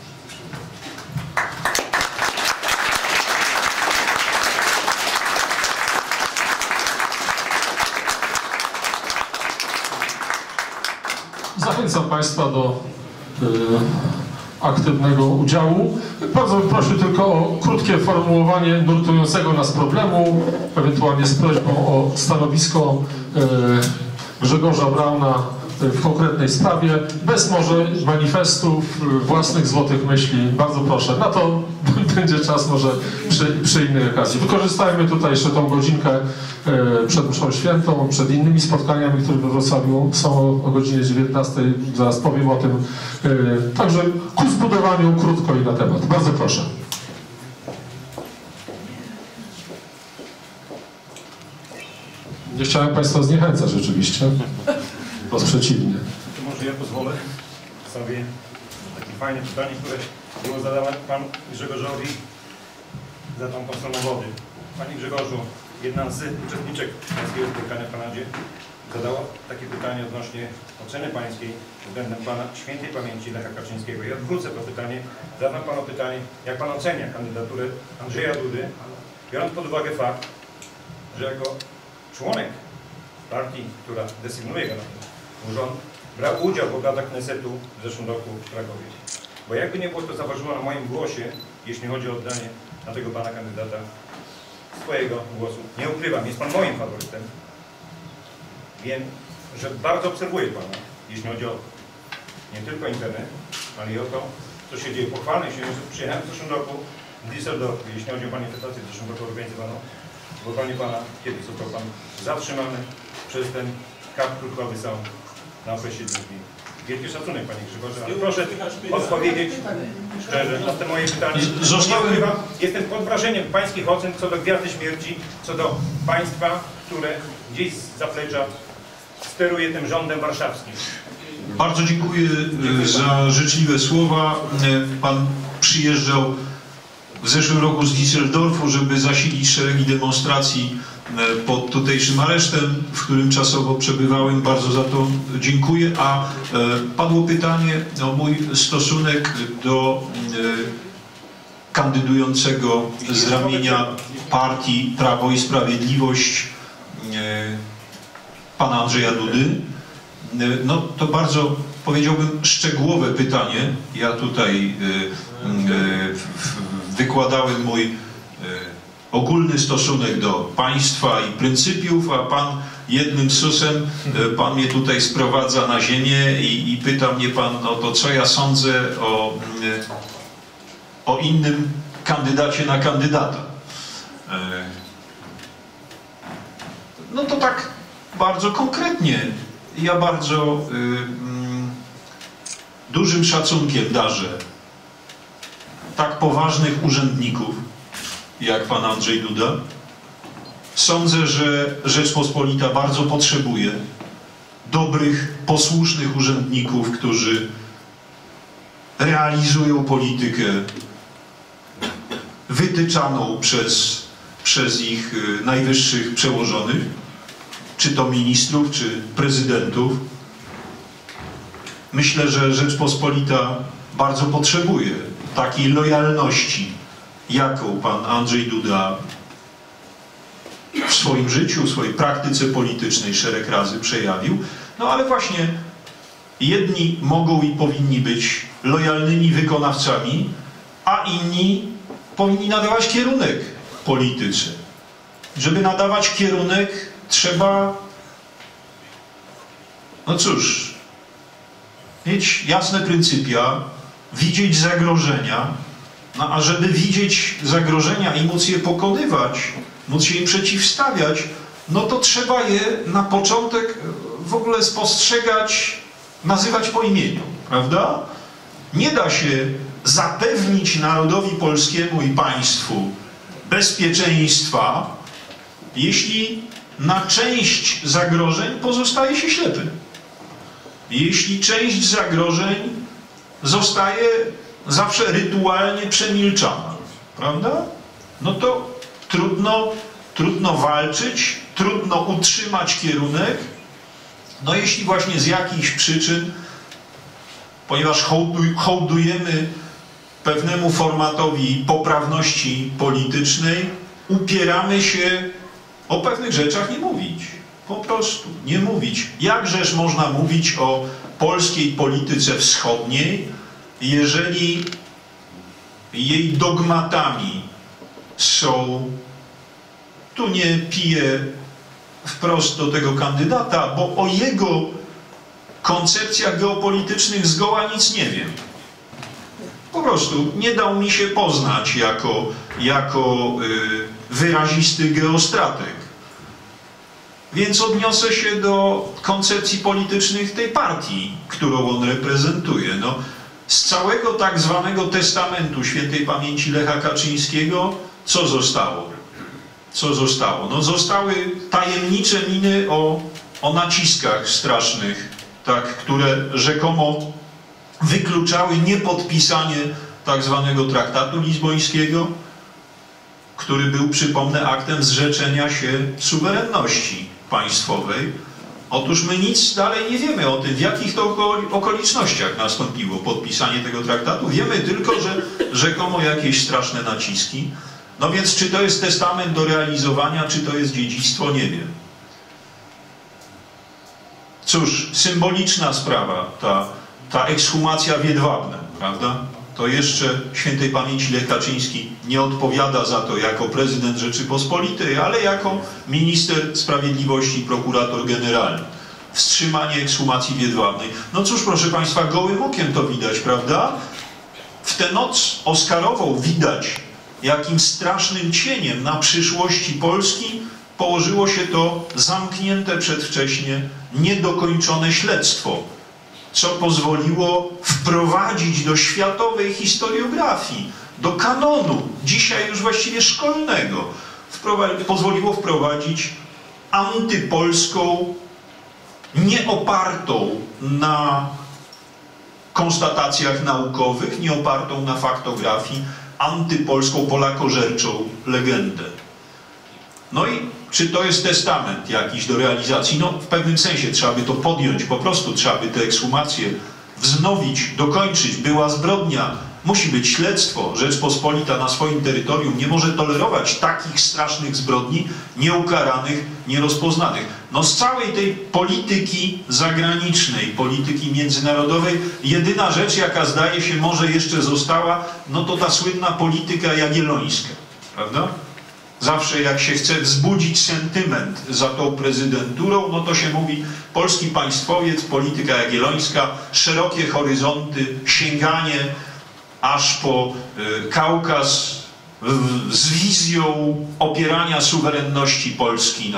Zachęcam Państwa do aktywnego udziału. Bardzo bym prosił tylko o krótkie formułowanie nurtującego nas problemu, ewentualnie z prośbą o stanowisko Grzegorza Brauna w konkretnej sprawie, bez może manifestów, własnych złotych myśli. Bardzo proszę. Na to będzie czas może przy innej okazji. Wykorzystajmy tutaj jeszcze tą godzinkę przed mszą świętą, przed innymi spotkaniami, które we Wrocławiu są o godzinie 19. Zaraz powiem o tym. Także ku zbudowaniu krótko i na temat. Bardzo proszę. Nie chciałem Państwa zniechęcać rzeczywiście. Wprost przeciwnie. To może ja pozwolę sobie takie fajne pytanie, które było zadawane Panu Grzegorzowi za tą postronę wody. Panie Grzegorzu, jedna z uczestniczek polskiego spotkania w Kanadzie zadała takie pytanie odnośnie oceny pańskiej względem pana świętej pamięci Lecha Kaczyńskiego. Ja wrócę to pytanie, zadam panu pytanie, jak pan ocenia kandydaturę Andrzeja Dudy, biorąc pod uwagę fakt, że jako członek partii, która desygnuje go na ten urząd, brał udział w obradach Knesetu w zeszłym roku w Krakowie. Bo jakby nie było, to zaważyło na moim głosie, jeśli chodzi o oddanie na tego pana kandydata swojego głosu. Nie ukrywam, jest pan moim faworytem. Wiem, że bardzo obserwuję pana, jeśli chodzi o nie tylko internet, ale i o to, co się dzieje. Pochwalę się, że przyjechałem w zeszłym roku w Düsseldorfie, jeśli chodzi o manifestację w zeszłym roku organizowaną. Wokalnie pana, kiedy został pan zatrzymany przez ten kap kruchowy sąd na okres 7 dni. Wielki szacunek, panie Grzegorzu, ale proszę odpowiedzieć szczerze na te moje pytanie. Jestem pod wrażeniem pańskich ocen co do gwiazdy śmierci, co do państwa, które gdzieś z zaplecza steruje tym rządem warszawskim. Bardzo dziękuję za życzliwe słowa. Pan przyjeżdżał w zeszłym roku z Düsseldorfu, żeby zasilić szeregi demonstracji pod tutejszym aresztem, w którym czasowo przebywałem. Bardzo za to dziękuję. A padło pytanie o mój stosunek do kandydującego z ramienia partii Prawo i Sprawiedliwość pana Andrzeja Dudy. No to bardzo, powiedziałbym, szczegółowe pytanie. Ja tutaj wykładałem mój ogólny stosunek do państwa i pryncypiów, a pan jednym susem, pan mnie tutaj sprowadza na ziemię i pyta mnie pan o to, co ja sądzę o innym kandydacie na kandydata. No to tak bardzo konkretnie. Ja bardzo dużym szacunkiem darzę tak poważnych urzędników, jak pan Andrzej Duda. Sądzę, że Rzeczpospolita bardzo potrzebuje dobrych, posłusznych urzędników, którzy realizują politykę wytyczaną przez ich najwyższych przełożonych, czy to ministrów, czy prezydentów. Myślę, że Rzeczpospolita bardzo potrzebuje takiej lojalności, jaką pan Andrzej Duda w swoim życiu, w swojej praktyce politycznej szereg razy przejawił. No ale właśnie jedni mogą i powinni być lojalnymi wykonawcami, a inni powinni nadawać kierunek polityce. Żeby nadawać kierunek, trzeba, no cóż, mieć jasne pryncypia, widzieć zagrożenia, no a żeby widzieć zagrożenia i móc je pokonywać, móc się im przeciwstawiać, no to trzeba je na początek w ogóle spostrzegać, nazywać po imieniu, prawda? Nie da się zapewnić narodowi polskiemu i państwu bezpieczeństwa, jeśli na część zagrożeń pozostaje się ślepy. Jeśli część zagrożeń zostaje zawsze rytualnie przemilczana, prawda? No to trudno walczyć, trudno utrzymać kierunek, no jeśli właśnie z jakichś przyczyn, ponieważ hołdujemy pewnemu formatowi poprawności politycznej, upieramy się o pewnych rzeczach nie mówić. Po prostu nie mówić. Jakżeż można mówić o polskiej polityce wschodniej, jeżeli jej dogmatami są, tu nie piję wprost do tego kandydata, bo o jego koncepcjach geopolitycznych zgoła nic nie wiem. Po prostu nie dał mi się poznać jako wyrazisty geostrateg. Więc odniosę się do koncepcji politycznych tej partii, którą on reprezentuje. No, z całego tak zwanego testamentu świętej pamięci Lecha Kaczyńskiego co zostało? Co zostało? No, zostały tajemnicze miny o naciskach strasznych, tak, które rzekomo wykluczały niepodpisanie tak zwanego traktatu lizbońskiego, który był, przypomnę, aktem zrzeczenia się suwerenności państwowej. Otóż my nic dalej nie wiemy o tym, w jakich to okolicznościach nastąpiło podpisanie tego traktatu. Wiemy tylko, że rzekomo jakieś straszne naciski. No więc czy to jest testament do realizowania, czy to jest dziedzictwo, nie wiem. Cóż, symboliczna sprawa, ta ekshumacja w Jedwabnem, prawda? To jeszcze świętej pamięci Lech Kaczyński nie odpowiada za to jako prezydent Rzeczypospolitej, ale jako minister sprawiedliwości i prokurator generalny. Wstrzymanie ekshumacji w Jedwabnej. No cóż, proszę Państwa, gołym okiem to widać, prawda? W tę noc oscarową widać, jakim strasznym cieniem na przyszłości Polski położyło się to zamknięte przedwcześnie, niedokończone śledztwo, co pozwoliło wprowadzić do światowej historiografii, do kanonu, dzisiaj już właściwie szkolnego, pozwoliło wprowadzić antypolską, nieopartą na konstatacjach naukowych, nieopartą na faktografii, antypolską, polakożerczą legendę. No i czy to jest testament jakiś do realizacji? No w pewnym sensie trzeba by to podjąć, po prostu trzeba by te ekshumacje wznowić, dokończyć. Była zbrodnia, musi być śledztwo. Rzeczpospolita na swoim terytorium nie może tolerować takich strasznych zbrodni, nieukaranych, nierozpoznanych. No z całej tej polityki zagranicznej, polityki międzynarodowej, jedyna rzecz, jaka zdaje się może jeszcze została, no to ta słynna polityka jagiellońska, prawda? Zawsze jak się chce wzbudzić sentyment za tą prezydenturą, no to się mówi polski państwowiec, polityka jagiellońska, szerokie horyzonty, sięganie aż po Kaukaz z wizją opierania suwerenności Polski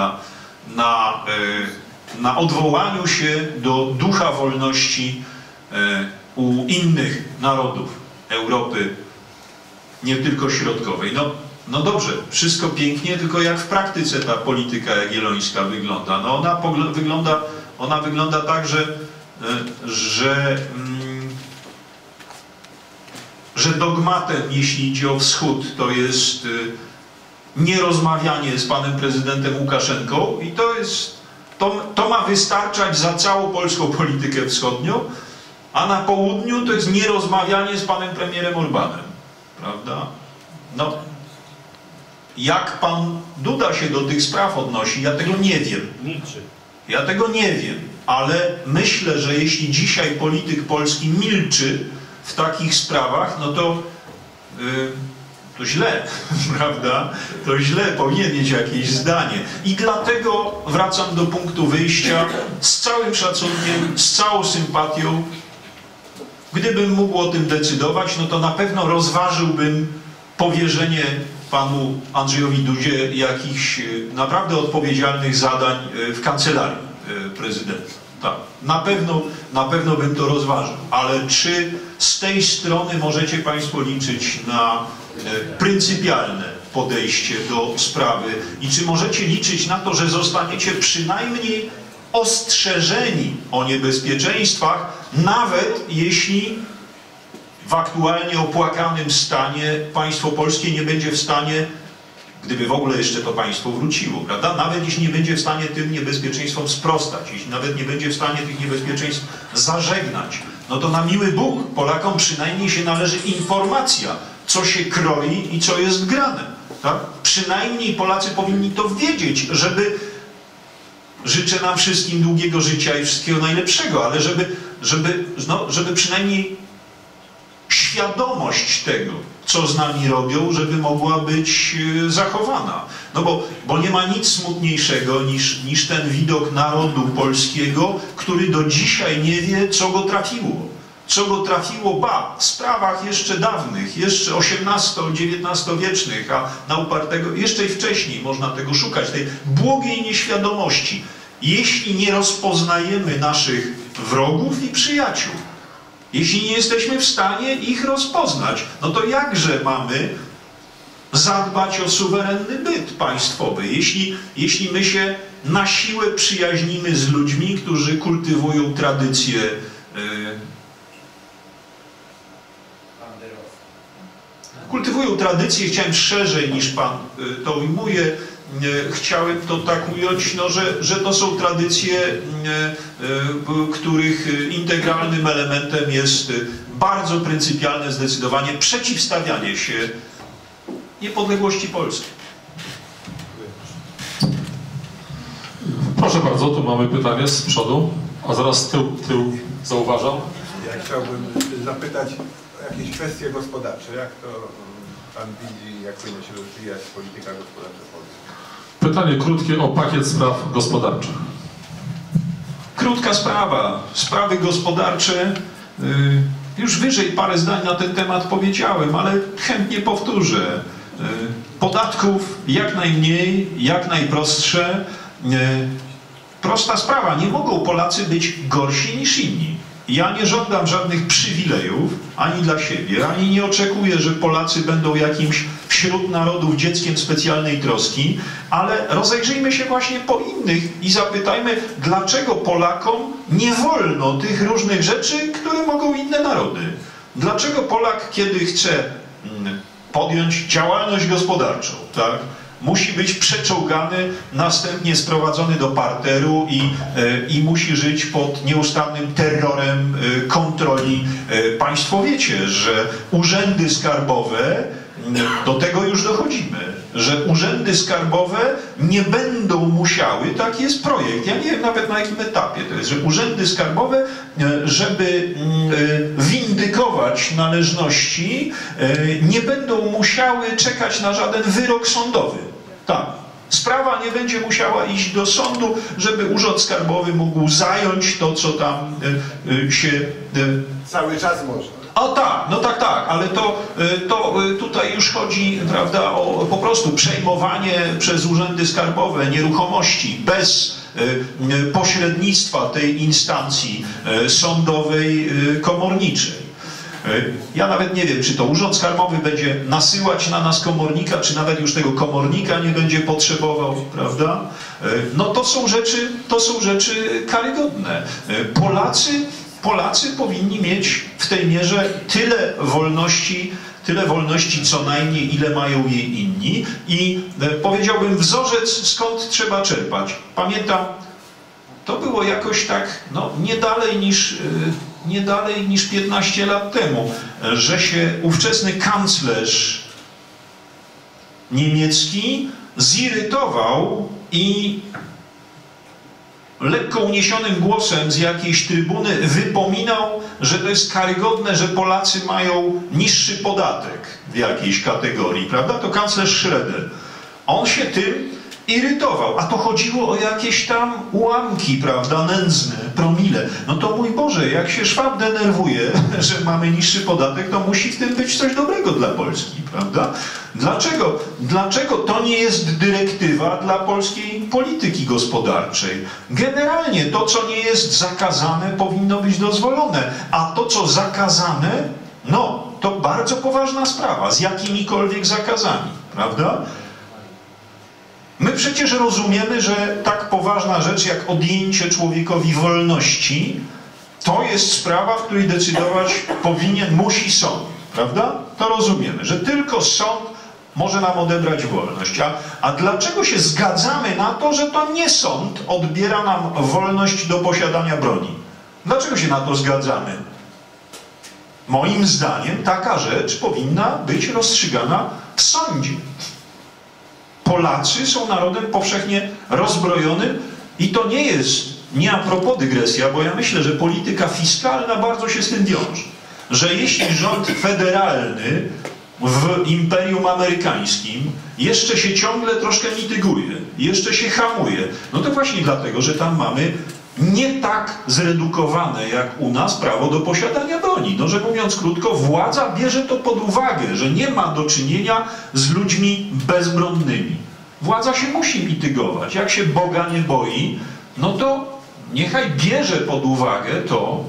na odwołaniu się do ducha wolności u innych narodów Europy, nie tylko środkowej. No dobrze, wszystko pięknie, tylko jak w praktyce ta polityka jagiellońska wygląda? No ona wygląda tak, że dogmatem, jeśli idzie o wschód, to jest nierozmawianie z panem prezydentem Łukaszenką i to ma wystarczać za całą polską politykę wschodnią, a na południu to jest nierozmawianie z panem premierem Orbánem, prawda? No, jak pan Duda się do tych spraw odnosi, ja tego nie wiem. Milczy. Ja tego nie wiem, ale myślę, że jeśli dzisiaj polityk polski milczy w takich sprawach, no to źle, prawda? To źle, powinien mieć jakieś zdanie. I dlatego wracam do punktu wyjścia z całym szacunkiem, z całą sympatią. Gdybym mógł o tym decydować, no to na pewno rozważyłbym powierzenie panu Andrzejowi Dudzie jakichś naprawdę odpowiedzialnych zadań w kancelarii prezydenta. Tak, na pewno bym to rozważył, ale czy z tej strony możecie państwo liczyć na pryncypialne podejście do sprawy i czy możecie liczyć na to, że zostaniecie przynajmniej ostrzeżeni o niebezpieczeństwach, nawet jeśli w aktualnie opłakanym stanie państwo polskie nie będzie w stanie, gdyby w ogóle jeszcze to państwo wróciło, prawda? Nawet jeśli nie będzie w stanie tym niebezpieczeństwom sprostać, jeśli nawet nie będzie w stanie tych niebezpieczeństw zażegnać, no to na miły Bóg Polakom przynajmniej się należy informacja, co się kroi i co jest grane. Tak? Przynajmniej Polacy powinni to wiedzieć, żeby, życzę nam wszystkim długiego życia i wszystkiego najlepszego, ale żeby przynajmniej świadomość tego, co z nami robią, żeby mogła być zachowana. No bo nie ma nic smutniejszego niż ten widok narodu polskiego, który do dzisiaj nie wie, co go trafiło. Co go trafiło, w sprawach jeszcze dawnych, jeszcze XVIII-XIX-wiecznych, a na upartego, jeszcze i wcześniej można tego szukać, tej błogiej nieświadomości, jeśli nie rozpoznajemy naszych wrogów i przyjaciół. Jeśli nie jesteśmy w stanie ich rozpoznać, no to jakże mamy zadbać o suwerenny byt państwowy, jeśli my się na siłę przyjaźnimy z ludźmi, którzy kultywują tradycje chciałem szerzej niż pan to ujmuje, chciałem to tak ująć, no, że to są tradycje, których integralnym elementem jest bardzo pryncypialne zdecydowanie przeciwstawianie się niepodległości Polski. Proszę bardzo, tu mamy pytanie z przodu, a zaraz tył zauważam. Ja chciałbym zapytać o jakieś kwestie gospodarcze. Jak to pan widzi, jak powinna się rozwijać polityka gospodarcza Polski? Pytanie krótkie o pakiet spraw gospodarczych. Krótka sprawa. Sprawy gospodarcze. Już wyżej parę zdań na ten temat powiedziałem, ale chętnie powtórzę. Podatków jak najmniej, jak najprostsze. Prosta sprawa. Nie mogą Polacy być gorsi niż inni. Ja nie żądam żadnych przywilejów ani dla siebie, ani nie oczekuję, że Polacy będą jakimś wśród narodów dzieckiem specjalnej troski, ale rozejrzyjmy się właśnie po innych i zapytajmy, dlaczego Polakom nie wolno tych różnych rzeczy, które mogą inne narody. Dlaczego Polak, kiedy chce podjąć działalność gospodarczą, tak, musi być przeczołgany, następnie sprowadzony do parteru i musi żyć pod nieustannym terrorem kontroli. Państwo wiecie, że urzędy skarbowe, do tego już dochodzimy, że urzędy skarbowe nie będą musiały, taki jest projekt, ja nie wiem nawet na jakim etapie to jest, że urzędy skarbowe, żeby windykować należności, nie będą musiały czekać na żaden wyrok sądowy. Tak. Sprawa nie będzie musiała iść do sądu, żeby urząd skarbowy mógł zająć to, co tam się... Cały czas można. O tak, no tak, ale to tutaj już chodzi, prawda, o po prostu przejmowanie przez urzędy skarbowe nieruchomości bez pośrednictwa tej instancji sądowej, komorniczej. Ja nawet nie wiem, czy to urząd skarbowy będzie nasyłać na nas komornika, czy nawet już tego komornika nie będzie potrzebował, prawda? No to są rzeczy karygodne. Polacy powinni mieć w tej mierze tyle wolności co najmniej, ile mają jej inni. I powiedziałbym wzorzec, skąd trzeba czerpać. Pamiętam, to było jakoś tak, no, nie dalej niż 15 lat temu, że się ówczesny kanclerz niemiecki zirytował i lekko uniesionym głosem z jakiejś trybuny wypominał, że to jest karygodne, że Polacy mają niższy podatek w jakiejś kategorii, prawda? To kanclerz Schroeder. On się tym irytował, a to chodziło o jakieś tam ułamki, prawda, nędzne, promile. No to mój Boże, jak się Szwab denerwuje, że mamy niższy podatek, to musi w tym być coś dobrego dla Polski, prawda? Dlaczego to nie jest dyrektywa dla polskiej polityki gospodarczej? Generalnie to, co nie jest zakazane, powinno być dozwolone, a to, co zakazane, no, to bardzo poważna sprawa, z jakimikolwiek zakazami, prawda? My przecież rozumiemy, że tak poważna rzecz jak odjęcie człowiekowi wolności, to jest sprawa, w której decydować musi sąd, prawda? To rozumiemy, że tylko sąd może nam odebrać wolność. A dlaczego się zgadzamy na to, że to nie sąd odbiera nam wolność do posiadania broni? Dlaczego się na to zgadzamy? Moim zdaniem taka rzecz powinna być rozstrzygana w sądzie. Polacy są narodem powszechnie rozbrojonym i to nie jest nie a propos dygresja, bo ja myślę, że polityka fiskalna bardzo się z tym wiąże. Że jeśli rząd federalny w Imperium Amerykańskim jeszcze się ciągle troszkę mityguje, jeszcze się hamuje, no to właśnie dlatego, że tam mamy nie tak zredukowane jak u nas prawo do posiadania broni. No, że mówiąc krótko, władza bierze to pod uwagę, że nie ma do czynienia z ludźmi bezbronnymi. Władza się musi mitygować. Jak się Boga nie boi, no to niechaj bierze pod uwagę to,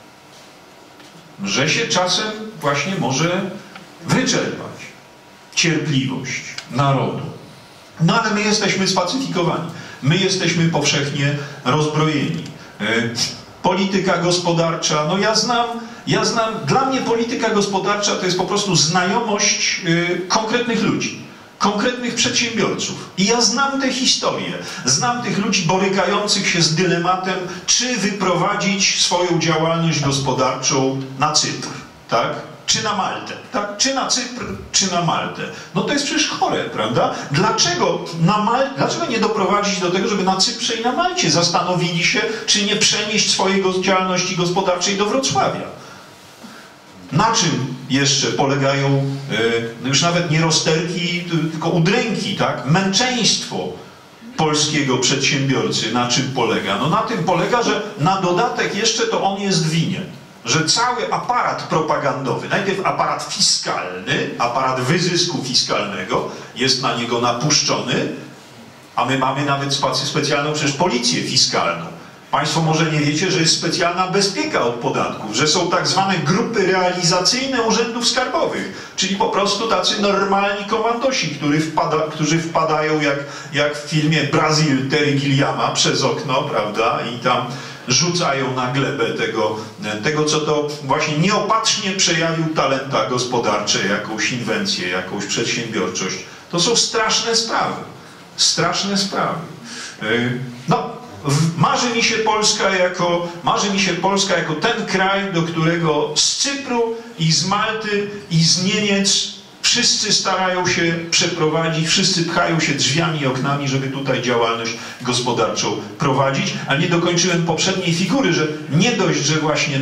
że się czasem właśnie może wyczerpać cierpliwość narodu. No ale my jesteśmy spacyfikowani. My jesteśmy powszechnie rozbrojeni. Polityka gospodarcza, no ja znam, dla mnie polityka gospodarcza to jest po prostu znajomość konkretnych ludzi. konkretnych przedsiębiorców. I ja znam te historie, znam tych ludzi borykających się z dylematem, czy wyprowadzić swoją działalność gospodarczą na Cypr, tak? Czy na Maltę, tak? Czy na Cypr, czy na Maltę. No to jest przecież chore, prawda? Dlaczego nie doprowadzić do tego, żeby na Cyprze i na Malcie zastanowili się, czy nie przenieść swojej działalności gospodarczej do Wrocławia? Na czym jeszcze polegają już nawet nie rozterki, tylko udręki, tak? Męczeństwo polskiego przedsiębiorcy. Na czym polega? No na tym polega, że na dodatek jeszcze to on jest winien. Że cały aparat propagandowy, najpierw aparat fiskalny, aparat wyzysku fiskalnego jest na niego napuszczony, a my mamy nawet specjalną przecież policję fiskalną. Państwo może nie wiecie, że jest specjalna bezpieka od podatków, że są tak zwane grupy realizacyjne urzędów skarbowych, czyli po prostu tacy normalni komandosi, którzy wpadają jak w filmie Brazil Terry Gilliama przez okno, prawda, i tam rzucają na glebę tego, co to właśnie nieopatrznie przejawił talenta gospodarcze, jakąś inwencję, jakąś przedsiębiorczość. To są straszne sprawy. Straszne sprawy. No, marzy mi się Polska jako ten kraj, do którego z Cypru i z Malty i z Niemiec wszyscy starają się przeprowadzić, wszyscy pchają się drzwiami i oknami, żeby tutaj działalność gospodarczą prowadzić, a nie dokończyłem poprzedniej figury, że nie dość, że właśnie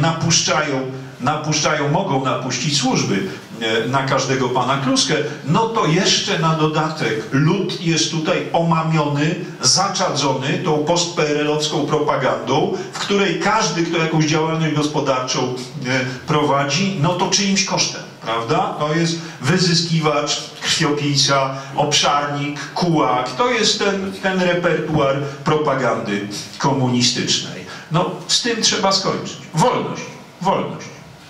mogą napuścić służby na każdego pana Kluskę, no to jeszcze na dodatek lud jest tutaj omamiony, zaczadzony tą post-PRL-owską propagandą, w której każdy, kto jakąś działalność gospodarczą prowadzi, no to czyimś kosztem, prawda? To jest wyzyskiwacz, krwiopijca, obszarnik, kułak. To jest ten repertuar propagandy komunistycznej. No z tym trzeba skończyć. Wolność. Wolność.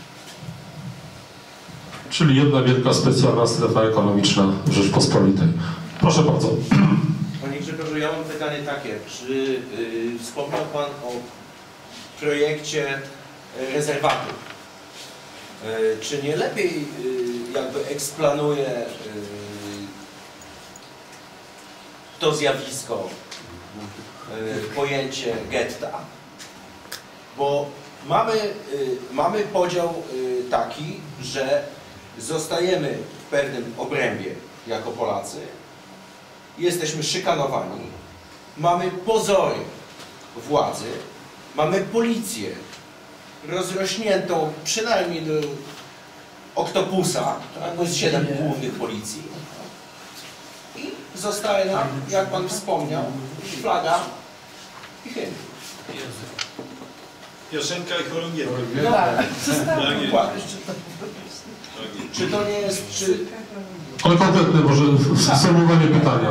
Czyli jedna wielka specjalna strefa ekonomiczna Rzeczpospolitej. Proszę bardzo. Panie Grzegorzu, ja mam pytanie takie. Czy wspomniał Pan o projekcie rezerwatu? Czy nie lepiej jakby eksplanuje to zjawisko, pojęcie getta? Bo mamy podział taki, że zostajemy w pewnym obrębie jako Polacy, jesteśmy szykanowani, mamy pozory władzy, mamy policję rozrośniętą przynajmniej do oktopusa, to jest 7 głównych policji i zostaje nam, jak Pan wspomniał, flaga i hymn. Piosenka i chorągiewka. No, dokładnie. Czy to nie jest... Ale konkretne może sformułowanie pytania.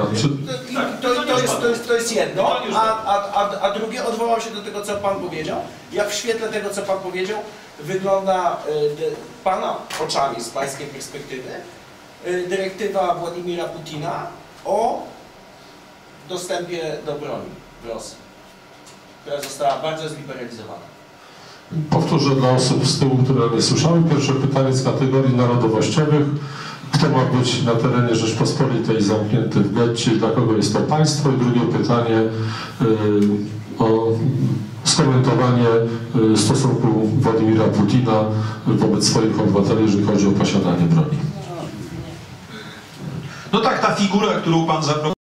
To jest jedno, a drugie, odwołam się do tego, co Pan powiedział. Jak w świetle tego, co Pan powiedział, wygląda Pana oczami, z Pańskiej perspektywy, dyrektywa Władimira Putina o dostępie do broni w Rosji, która została bardzo zliberalizowana. Powtórzę dla osób z tyłu, które nie słyszały. Pierwsze pytanie z kategorii narodowościowych. Kto ma być na terenie Rzeczpospolitej zamknięty w getcie, dla kogo jest to państwo? I drugie pytanie o skomentowanie stosunku Władimira Putina wobec swoich obywateli, jeżeli chodzi o posiadanie broni. No tak, ta figura, którą Pan zaproponował,